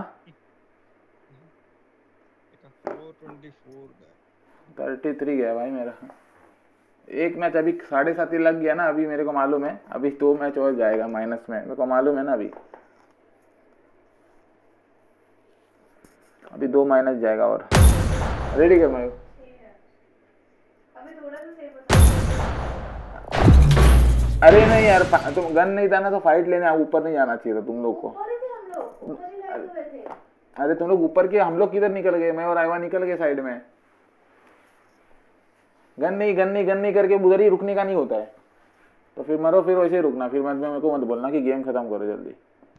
33 गया भाई मेरा। एक मैच अभी 7.5 ही लग गया ना अभी, मेरे को मालूम है। अभी 2 मैच और जाएगा माइनस में, मेरे को मालूम है ना। अभी 2 माइनस जाएगा और रेडी कर मैं। अभी थोड़ा सा सेव होता अरे नहीं यार, तुम गन नहीं था ना तो फाइट लेने ऊपर नहीं जाना चाहिए था तुम लोग को। ऊपर ही थे हम लोग, ऊपर ही लाइट हुए थे। अरे तुम लोग ऊपर के, हम लोग किधर निकल गए? मैं और आयवा निकल गए साइड में। गन नहीं करके उधर ही रुकने का नहीं होता है। तो फिर मरो, फिर वैसे ही रुकना। फिर मेरे को मत बोलना कि गेम खत्म करो जल्दी।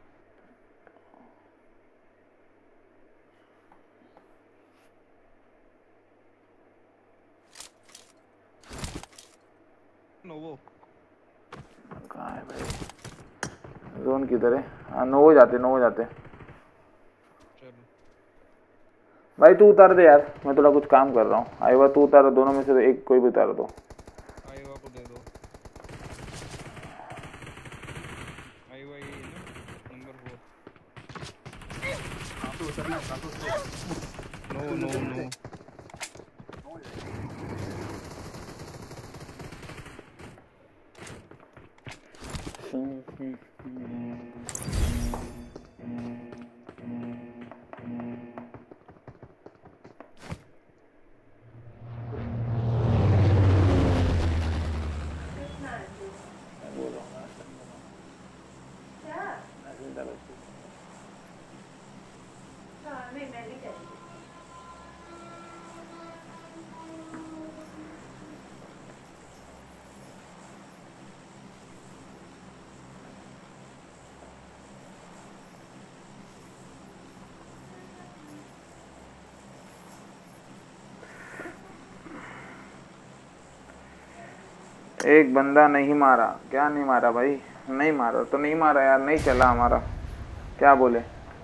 नोवो कहाँ है भाई? जोन किधर है? हाँ नोवो जाते भाई। तू उतार दे यार, मैं थोड़ा कुछ काम कर रहा हूँ। आईवा तू उतार, दोनों में से एक कोई भी उतार दो। आईवा को दे दो। आईवा ही है ना नंबर 4। आप उतरना नो एक बंदा नहीं मारा। क्या नहीं मारा भाई? नहीं मारा तो नहीं मारा यार, नहीं चला हमारा। क्या बोले?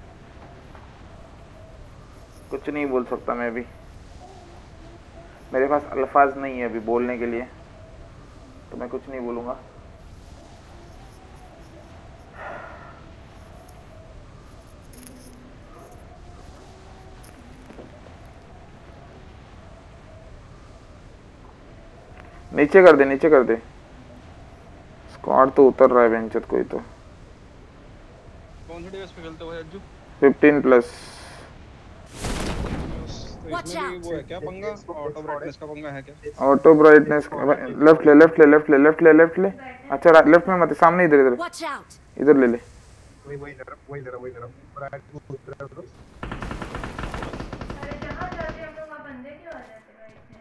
कुछ नहीं बोल सकता मैं भी, मेरे पास अल्फाज नहीं है अभी बोलने के लिए, तो मैं कुछ नहीं बोलूँगा। नीचे कर दे। स्क्वाड तो उतर रहा है बेंचत कोई तो। कौन सी डिवाइस पे खेलते हो अज्जू? 15+। तो इसमें भी वो है क्या पंगा? ऑटो ब्राइटनेस का पंगा है क्या? ऑटो ब्राइटनेस लेफ्ट ले। अच्छा लेफ्ट में मत, सामने इधर ले ले। वही जरा अरे जहाँ जाते हम लोग वहाँ बंदे क्यों आ जाते हैं इतने?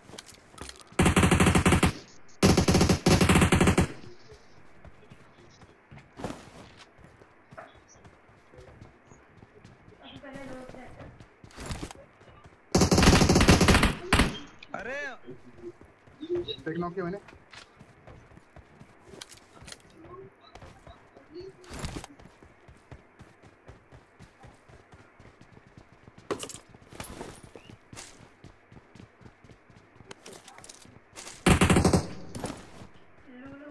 अभी पहले लोग जाते हैं। अरे एक नॉक किया मैंने। लूलू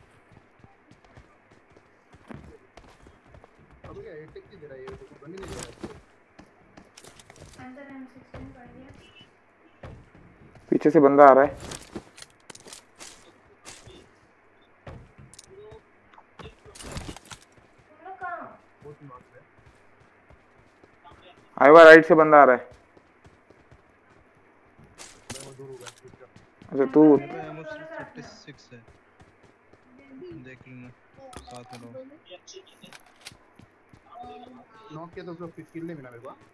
अब क्या एटेक की दे रहा है ये तो बंद नहीं दे रहा है। अंदर M16 पड़ गया। पीछे से बंदा आ रहा है। तुम लोग कहाँ हो? आईवा राइट से बंदा आ रहा है। अच्छा तू 56 है, देख लेना साथ में रहो। नॉक किया तो उसको किल नहीं मिला मेरे को।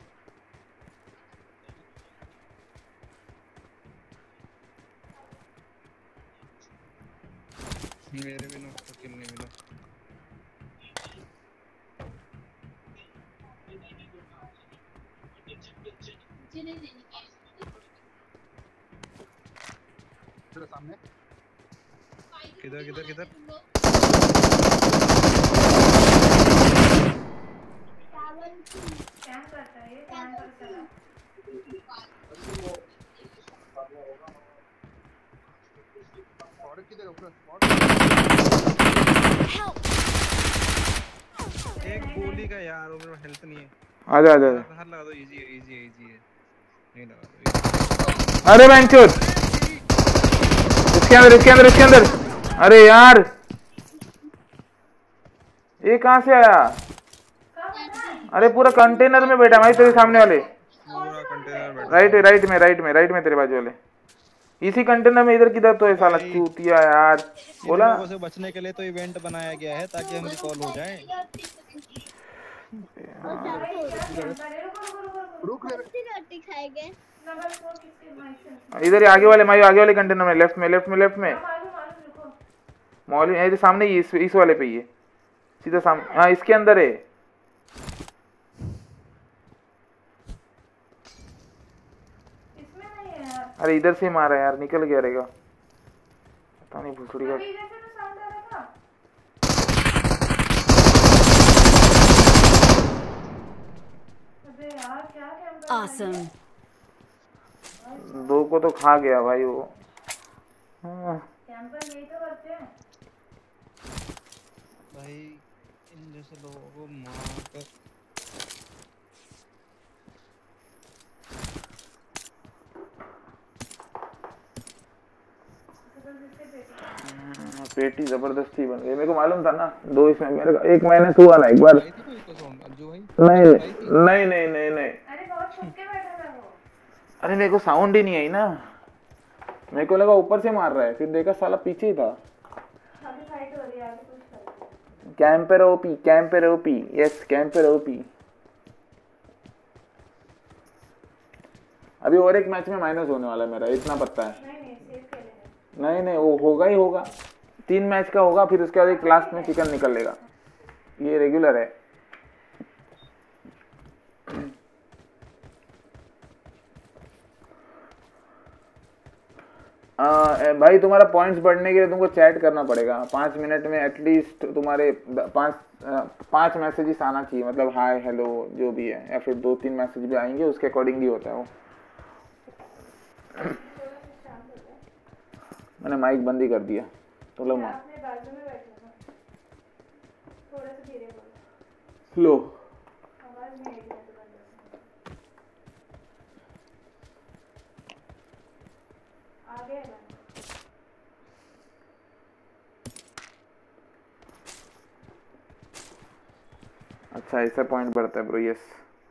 मेरे भी नॉक तो किल नहीं मिला। तेरे सामने किधर कैंप करता है ये, कैंप कर चला। स्पॉट किधर है ऊपर स्पॉट Help! एक गोली का यार वो मेरा हेल्थ नहीं है आजा आजा हर लगा दो इजी है नहीं लगा दो अरे बैंचोद इसके अंदर अरे यार ये कहां से आया अरे पूरा कंटेनर में बैठा भाई तेरे सामने वाले पूरा कंटेनर बैठा राइट में तेरे बाजू वाले इसी कंटेनर में इधर किधर तो है साला चूतिया यार बोला लोगों से बचने के लिए तो इवेंट बनाया गया है ताकि हम रिकॉल हो जाएं रुक रोटी खाएंगे इधर आगे वाले कंटेनर में लेफ्ट में मौली ये सामने ही इस वाले पे ही है सीधा सामने हाँ इसके अंदर है अरे इधर से मारा यार निकल गया रहेगा पता नहीं भूसड़ी का Awesome. दो को तो खा गया भाई वो कैंपर यही तो करते हैं भाई इन जैसे लोगों को मारकर पेटी जबरदस्ती बन गई मेरे को मालूम था ना दो इसमें मेरे का एक माइनस हुआ ना एक बार नहीं अरे बहुत छुप के बैठा था वो अरे मेरे को साउंड ही नहीं आई ना मेरे को लगा ऊपर से मार रहा है फिर देखा साला पीछे ही था अभी फाइट हो रही है आगे कुछ कर camper OP yes camper OP अभी और एक मैच में माइनस होने वाला है मेरा इतना पता है नहीं सेव खेलेंगे नहीं वो होगा ही होगा 3 मैच का होगा फिर उसके बाद एक लास्ट में चिकन निकल लेगा ये रेगुलर है भाई तुम्हारा पॉइंट्स बढ़ने के लिए तुमको चैट करना पड़ेगा 5 मिनट में एटलीस्ट तुम्हारे 5 मैसेजेस आना चाहिए मतलब हाय हेलो जो भी है या फिर 2-3 मैसेज भी आएंगे उसके अकॉर्डिंग ही होता है वो मैंने माइक बंद ही कर दिया तो लो अपने बाजू में बैठो ना थोड़ा सा धीरे बोलो लो आवाज नहीं आएगी तो बंद आगे है अच्छा ऐसा पॉइंट बढ़ता है ब्रो यस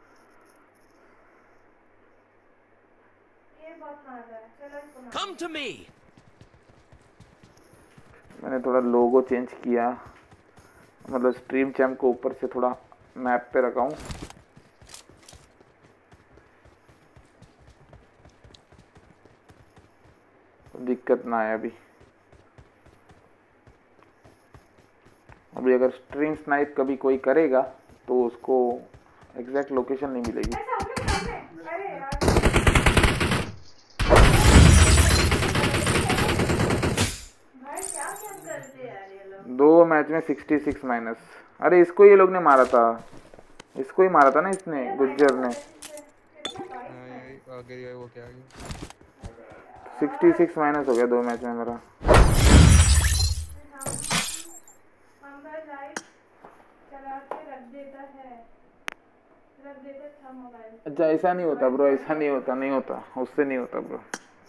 ये बहुत मजा है चलो इसको Come to me. मैंने थोड़ा लोगो चेंज किया मतलब स्ट्रीम चैम्प को ऊपर से थोड़ा मैप पे रखा हूँ तो दिक्कत ना आए अभी अगर स्ट्रीम स्नाइप कभी कोई करेगा तो उसको एग्जैक्ट लोकेशन नहीं मिलेगी अरे यार भाई क्या करते यार ये लोग 2 मैच में 66 माइनस अरे इसको ये लोग ने मारा था ना इसने गुज्जर ने आगे वो क्या आगे 66 माइनस हो गया 2 मैच में मेरा अच्छा ऐसा नहीं होता ब्रो ऐसा नहीं होता उससे नहीं होता ब्रो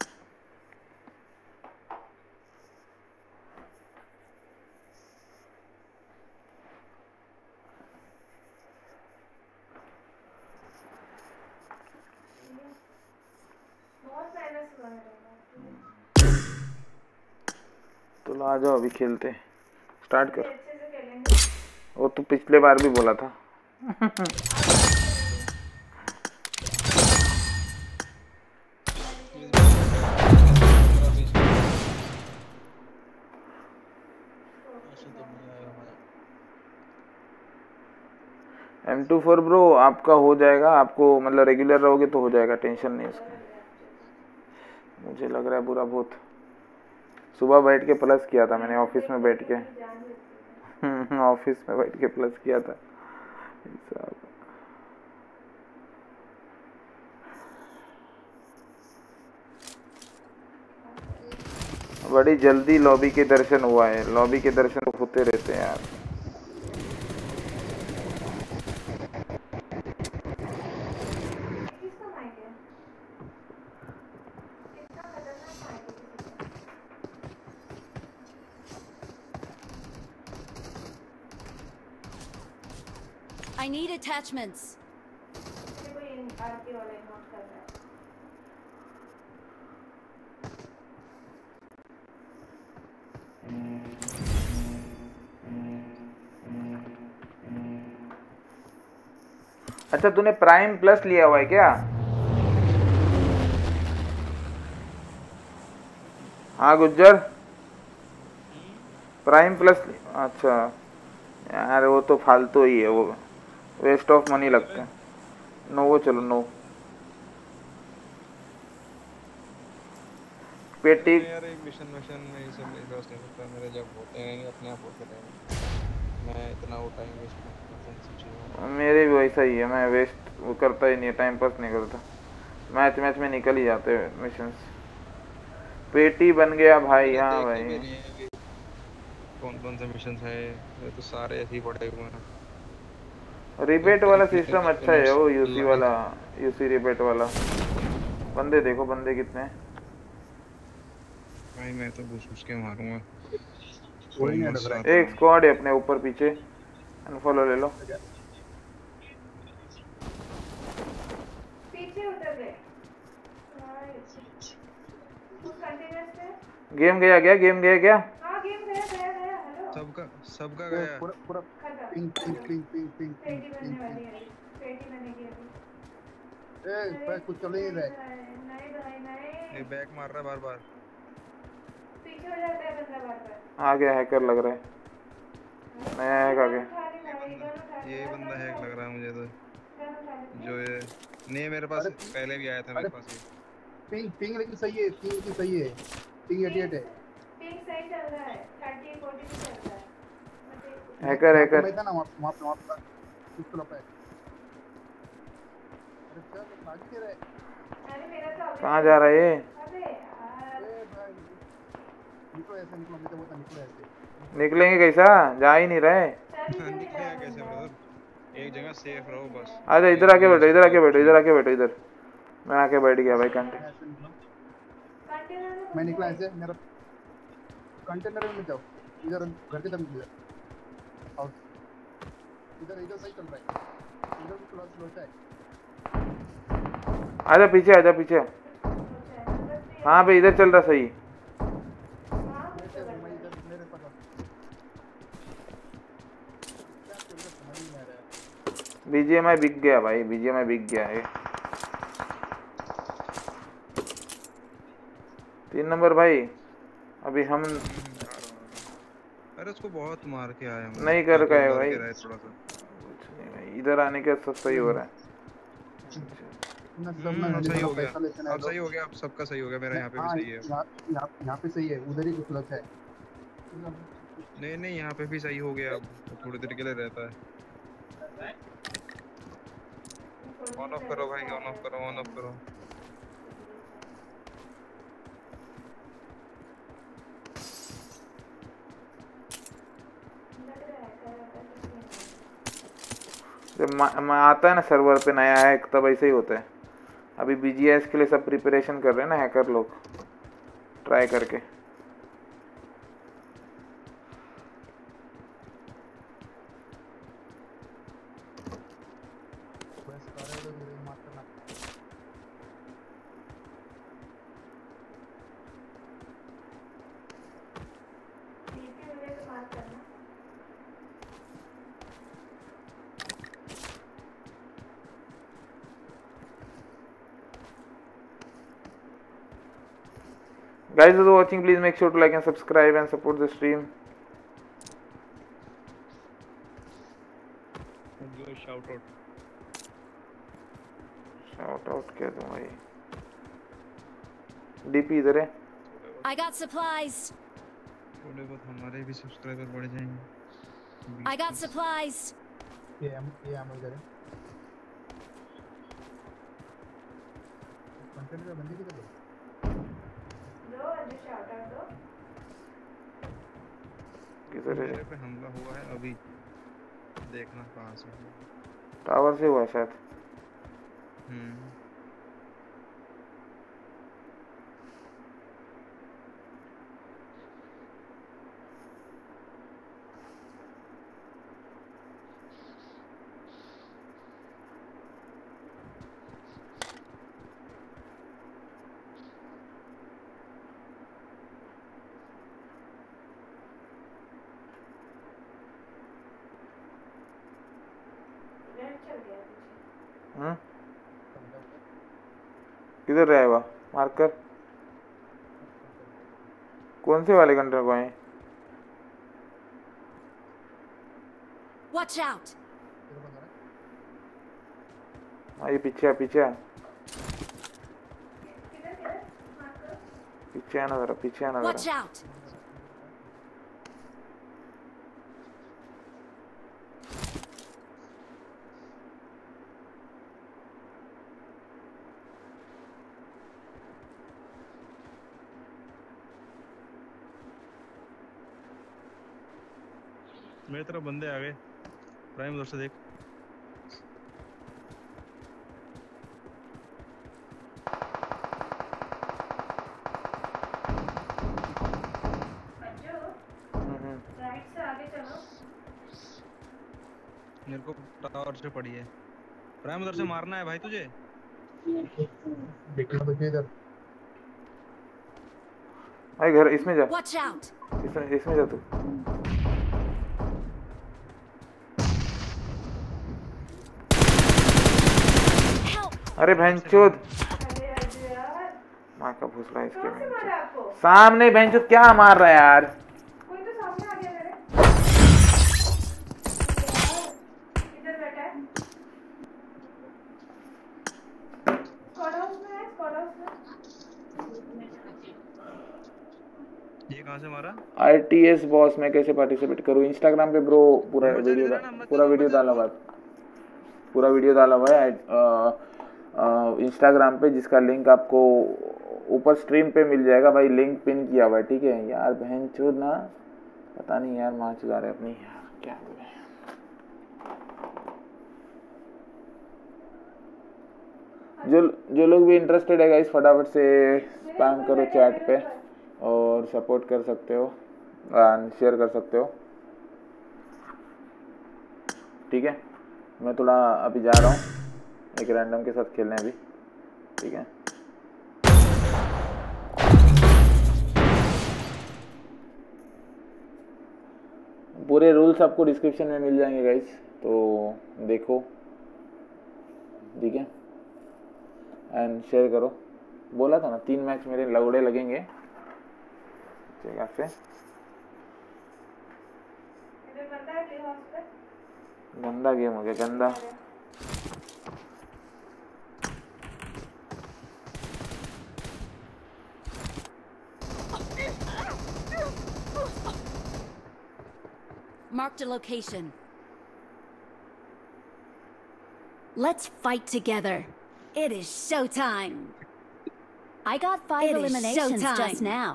तो आ जाओ अभी खेलते स्टार्ट कर वो तो पिछले बार भी बोला था M24 ब्रो आपका हो जाएगा आपको मतलब रेगुलर रहोगे तो हो जाएगा टेंशन नहीं उसका मुझे लग रहा है बुरा बहुत सुबह बैठ के प्लस किया था मैंने ऑफिस में बैठ के प्लस किया था बड़ी जल्दी लॉबी के दर्शन हुआ है। लॉबी के दर्शन तो होते रहते हैं यार। किसका माइक है? कितना खतरनाक माइक है किसी का? I need attachments. ये कोई आरती वाले नोट कर रहा है। अच्छा तूने प्राइम प्लस लिया हुआ है क्या? हाँ गुज्जर, प्राइम प्लस। अच्छा यार वो तो फालतू ही है, वो वेस्ट ऑफ मनी लगता है। नो वो चलो नो। पेटी यार एक मिशन में ये सब इंटरेस्ट नहीं होता मेरे, जब होते हैं अपने आप होते रहेंगे। मैं इतना वो टाइम वेस्ट नहीं करता इन सब चीज़ों में। मेरे भी वैसा ही है, मैं वेस्ट वो करता ही नहीं, टाइम पास नहीं करता। मैच में निकल ही जाते हैं मिशंस। पेटी बन गया भाई। हाँ भाई कौन से मिशन है? ये तो सारे ऐसे ही पड़े हुए हैं। रिबेट वाला सिस्टम अच्छा है वो, यूसी वाला, यूसी रिबेट वाला। बंदे देखो बंदे कितने हैं भाई। मैं तो घुस के मारूंगा। कोई नहीं लग रहा है। एक स्क्वाड है अपने ऊपर पीछे, अनफॉलो ले लो। पीछे उतर गए। उस कंटेनर से गेम गया क्या? गेम गया क्या? हाँ गेम गया। हेलो सबका गया। पूरा पिंग पेटी बनने वाली है। पेटी बनेगी अभी। भाई कुछ चल ही नहीं रहा है। नहीं भाई नहीं। ये बैक मार रहा है बार पीछे हो जाता है बंदा बार। आ गया, हैकर लग रहा है। नया हैक आ गया। ये बंदा हैक लग रहा है मुझे तो। जो ये नहीं मेरे पास पहले भी आया था मेरे पास ये। पिंग लेकिन सही है, पिंग सही है। पिंग 88 है। पिंग सही चल रहा है। 30 40 भी चल रहा है। हैकर मैं था ना वहाँ पे पिस्तौल पे। अरे क्या भाग के रहे? अरे मेरा तो कहाँ जा रहा है ये? अबे यार निकलो ऐसे, निकलो मैं तो बोलता निकलो ऐसे। निकलेंगे कैसा? जा ही नहीं रहे। निकलेगा कैसे ब्रदर? एक जगह सेफ रहो बस। आजा इधर आके बैठो, इधर आके बैठो, इधर आके बैठो इधर। मैं आके बैठ गया भाई कंटेनर। मैं निकला ऐसे, मेरा कंटेनर में जाओ। इधर घर के तरफ इधर और इधर सही चल रहा है। इधर भी स्लो है। आजा पीछे, आजा पीछे। हाँ भाई इधर चल रहा सही। मेरे पास बीजीएमआई बिक गया भाई, बीजीएमआई बिक गया है। 3 नंबर भाई अभी हम अरे उसको बहुत मार के आए हम। नहीं कर गए भाई। थोड़ा सा इधर आने के सब सही हो रहा है। सही हो गया, अब सही हो गया, अब सबका सही हो गया। मेरा यहाँ पे भी सही है। यहाँ पे सही है, उधर ही कुछ लग है। नहीं यहाँ पे भी सही हो गया। अब थोड़ी देर के लिए रहता है। ऑन ऑफ करो भाई, ऑन ऑफ करो, ऑन ऑफ करो। जब आता है ना सर्वर पे नया हैक तब ऐसे ही होता है। अभी बीजीएस के लिए सब प्रिपरेशन कर रहे हैं ना हैकर लोग, ट्राई करके। Guys who are watching, please make sure to like and subscribe and support the stream. Shout out क्या दूँ भाई? डीपी इधर है। I got supplies. थोड़े बहुत हमारे भी सब्सक्राइबर बढ़ जाएंगे। I got supplies. ये हम इधर है। कंटेंट का बंदे किधर है? दो अभी शाउट आउट दो। किधर है? मेरे पे हमला हुआ है अभी, देखना कहाँ से। टावर से हुआ शायद। किधर रहा है वह? मार्कर कौन से वाले कंटेनर को है? Watch out! ये पीछे पीछे पीछे आना जरा, पीछे आना Watch जरा। out! मेरी तरफ बंदे आ गए। प्राइम उधर से देख। राइट से आगे चलो। मेरे को टावर से पड़ी है। प्राइम उधर से मारना है भाई तुझे। देखना तो इधर। भाई घर इसमें जा। Watch out! इसमें जा तू। अरे भैंचोद, माँ का भूसला इसके में। सामने भैंचोद क्या मार रहा है यार? कोई तो सामने आ गया मेरे। इधर बैठा है। स्क्वाड हाउस में है, स्क्वाड हाउस में। ये कहाँ से मारा? RTS बॉस में कैसे पार्टिसिपेट करूँ? इंस्टाग्राम पे ब्रो पूरा वीडियो डाला हुआ है। पूरा वीडियो डाला हुआ है इंस्टाग्राम पे, जिसका लिंक आपको ऊपर स्ट्रीम पे मिल जाएगा भाई। लिंक पिन किया हुआ है, ठीक है यार। बहन चोद ना, पता नहीं यार, माँ चुरा रहे अपनी यार, क्या बोले। जो लोग भी इंटरेस्टेड है गाइस, फटाफट से स्पैम करो चैट पे और सपोर्ट कर सकते हो, शेयर कर सकते हो, ठीक है। मैं थोड़ा अभी जा रहा हूँ एक रैंडम के साथ खेलने अभी, ठीक है। पूरे रूल्स आपको डिस्क्रिप्शन में मिल जाएंगे गाइस, तो देखो, ठीक है। एंड शेयर करो। बोला था ना 3 मैच मेरे लौड़े लगेंगे जगह से। गंदा गेम हो गया, गंदा। Marked a location. Let's fight together. It is showtime. I got 5 eliminations just now.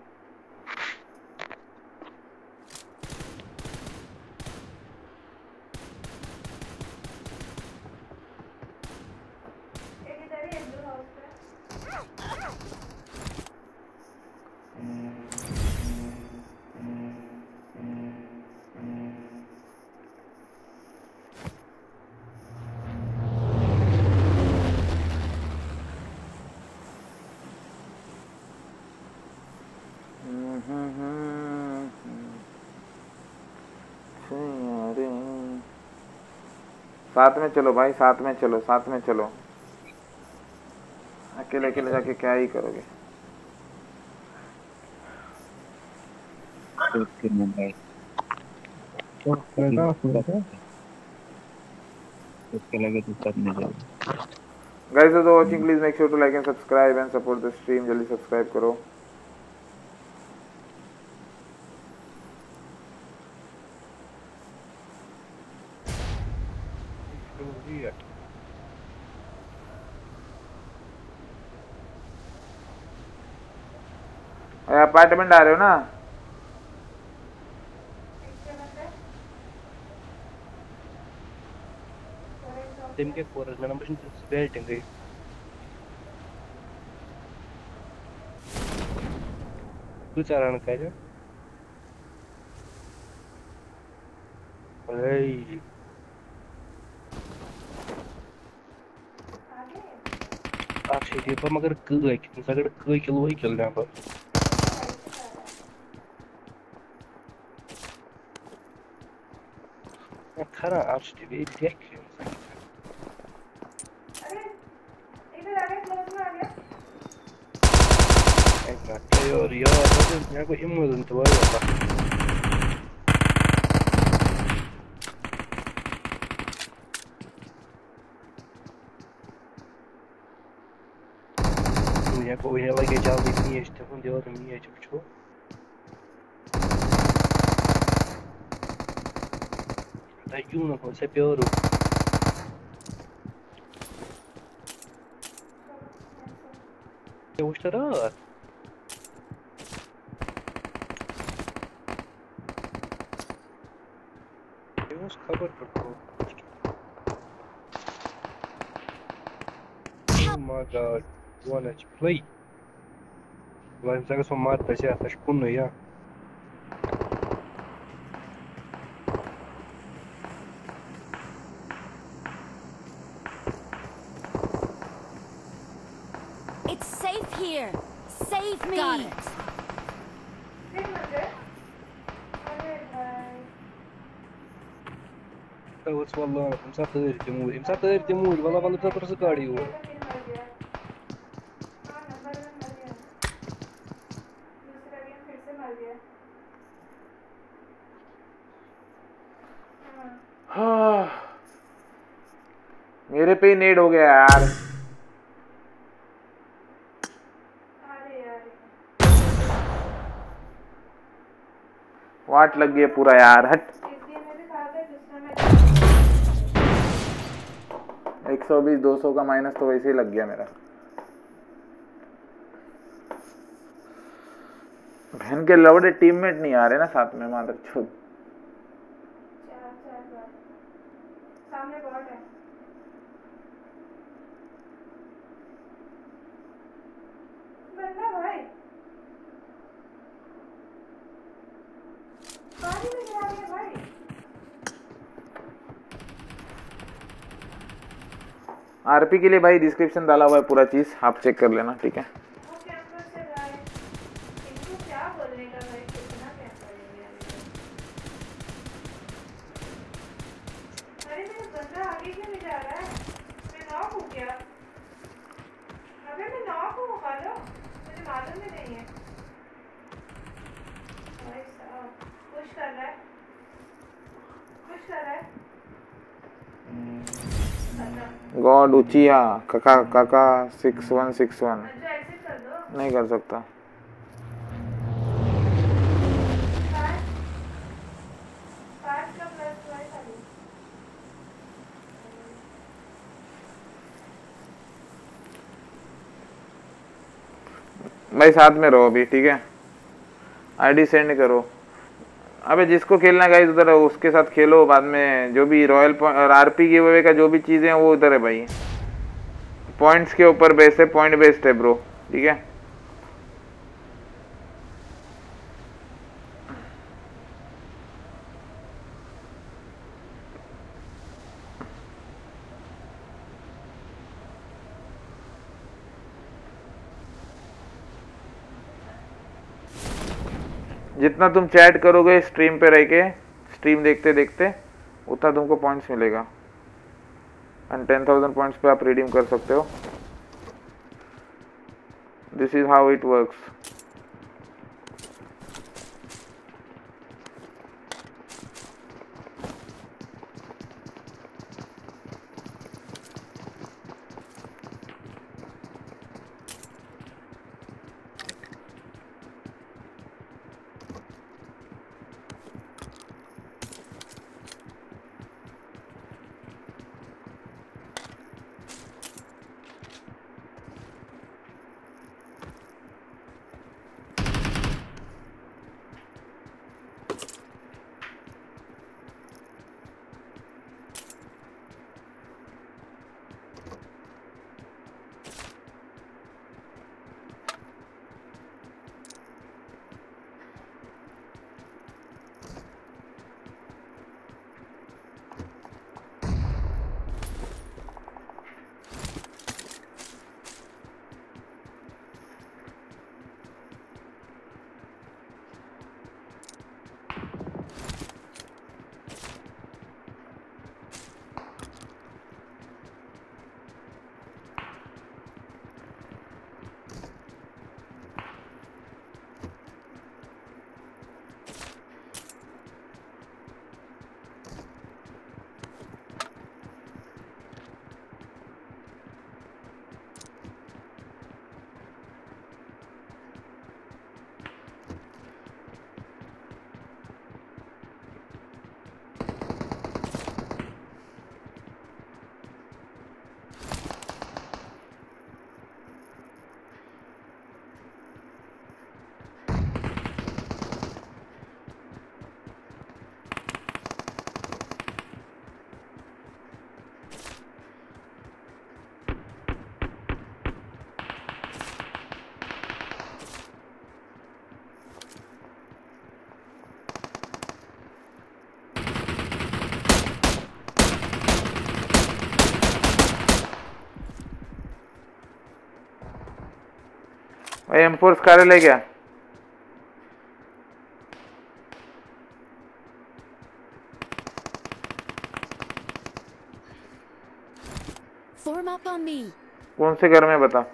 साथ में चलो भाई, साथ में चलो, साथ में चलो। अकेले अकेले जाके क्या ही करोगे। Guys, so watching, please make sure to like and subscribe and support the stream. जल्दी सब्सक्राइब करो। अपार्टमेंट आ रहे हो ना? Tem que correr, mas não precisa se ver, tem que. Tu cara não quer? Ei. Acho que para magar que é que não sabe que é aquilo aí que ele não faz. Cara, acho que é que अरे इधर आ गया क्लोज में आ गया यार यहाँ को इमोजन तो है यहाँ को यहाँ लगे जल्दी नहीं है तो दे और नहीं है चुप Ayuno con ese peor. ¿Te gustará? Tenemos cover por favor. Oh my god. Wanna play? Vai usar sua mata já, tá escuro já. Here, save me. Got it. What's والله مسافر تمور والله والله بتطرس गाड़ी वो मेरे पे ही नेड हो गया यार वाट लग गया पूरा यार हट 120-200 का माइनस तो वैसे ही लग गया मेरा बहन के लवड़े टीममेट नहीं आ रहे ना साथ में मादर चोद सामने बॉट है बंदा भाई पानी में गिरा दिया भाई आरपी के लिए भाई डिस्क्रिप्शन डाला हुआ है पूरा चीज आप चेक कर लेना ठीक है गॉड उचिया काका काका 6161 नहीं कर सकता भाई साथ में रहो अभी ठीक है आईडी सेंड करो अबे जिसको खेलना गाइस उधर उसके साथ खेलो बाद में जो भी रॉयल और आरपी गिवअवे का जो भी चीजें हैं वो उधर है भाई पॉइंट्स के ऊपर बेस्ड है पॉइंट बेस्ड है ब्रो ठीक है जितना तुम चैट करोगे स्ट्रीम पे रह के स्ट्रीम देखते देखते उतना तुमको पॉइंट्स मिलेगा एंड 10,000 पॉइंट्स पे आप रिडीम कर सकते हो this is how it works भाई M4 स्कार ले गया। Form up on me. कौन से घर में बता?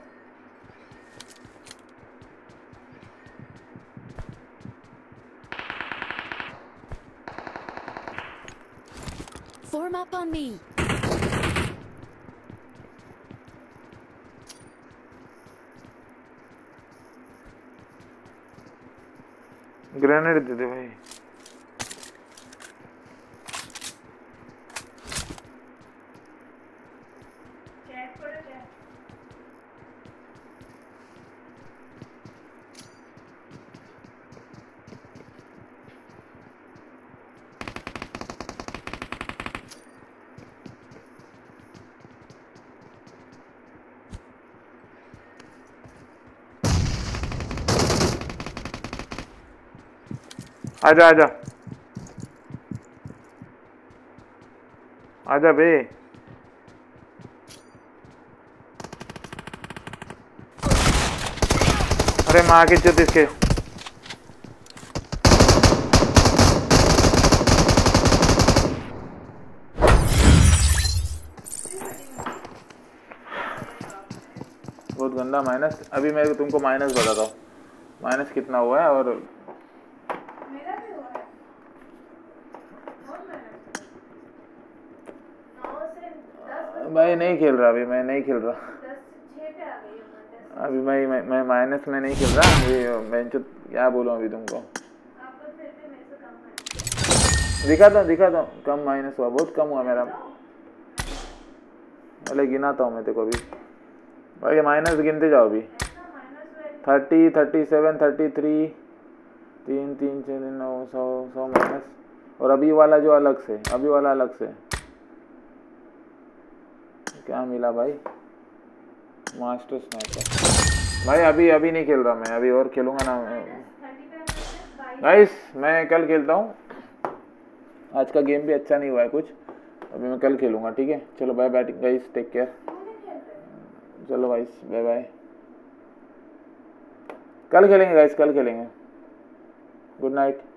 Form up on me. Grenade दे दे भाई। चैट करो चैट। आजा आजा आजा बे। अरे माँ की इज्जत इसके। बहुत गंदा माइनस। अभी मैं तुमको माइनस बताता हूँ, माइनस कितना हुआ है। और मेरा भी हुआ है। बहुत मेहनत किया। 9 से 10 भाई नहीं खेल रहा, अभी मैं नहीं खेल रहा। 10 से 6 पे आ गई हूँ मैं। अभी मैं माइनस में नहीं खेल रहा। अभी मैं क्या बोलूँ अभी तुमको। आपका फिर भी मेरे से कम है। दिखा दो कम माइनस हुआ, बहुत कम हुआ मेरा। अरे गिनाता हूँ मैं तेरे को अभी। भाई माइनस गिनते जाओ अभी। 30, 37, 33, 3, 3, 6, 9, 100 माइनस। और अभी वाला जो अलग से, अभी वाला अलग से। क्या मिला भाई? Master sniper. भाई अभी नहीं खेल रहा मैं, अभी और खेलूंगा ना। गाइस मैं कल खेलता हूँ। आज का गेम भी अच्छा नहीं हुआ है कुछ, अभी मैं कल खेलूंगा, ठीक है? चलो bye bye guys, take care. चलो गाइस बाय बाय, कल खेलेंगे गाइस, कल खेलेंगे। Good night.